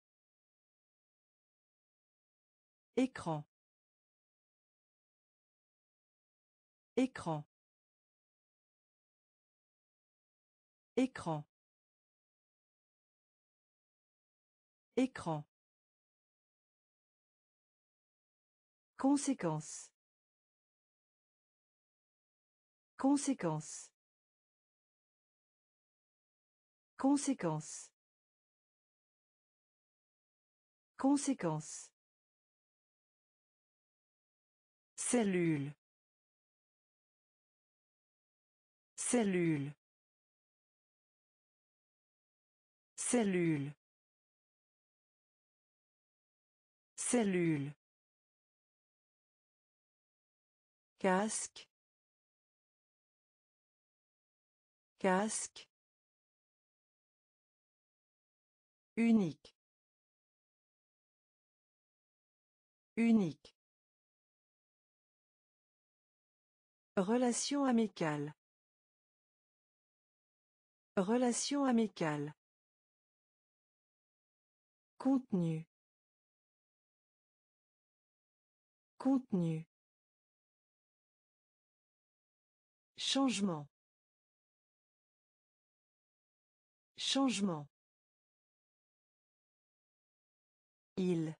Écran. Écran. Écran. Écran. Conséquence. Conséquence. Conséquence. Conséquence. Cellule. Cellule. Cellule. Cellule. Casque. Casque. Unique. Unique. Relation amicale. Relation amicale. Contenu. Contenu. Changement. Changement. Il.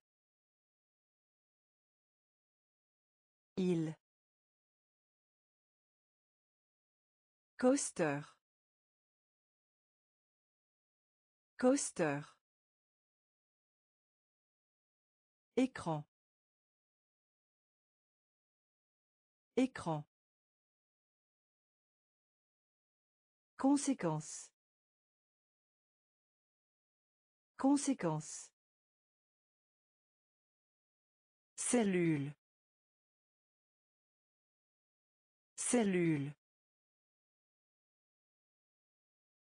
Il. Coaster. Coaster. Écran. Écran. Conséquence. Conséquence. Cellule. Cellule.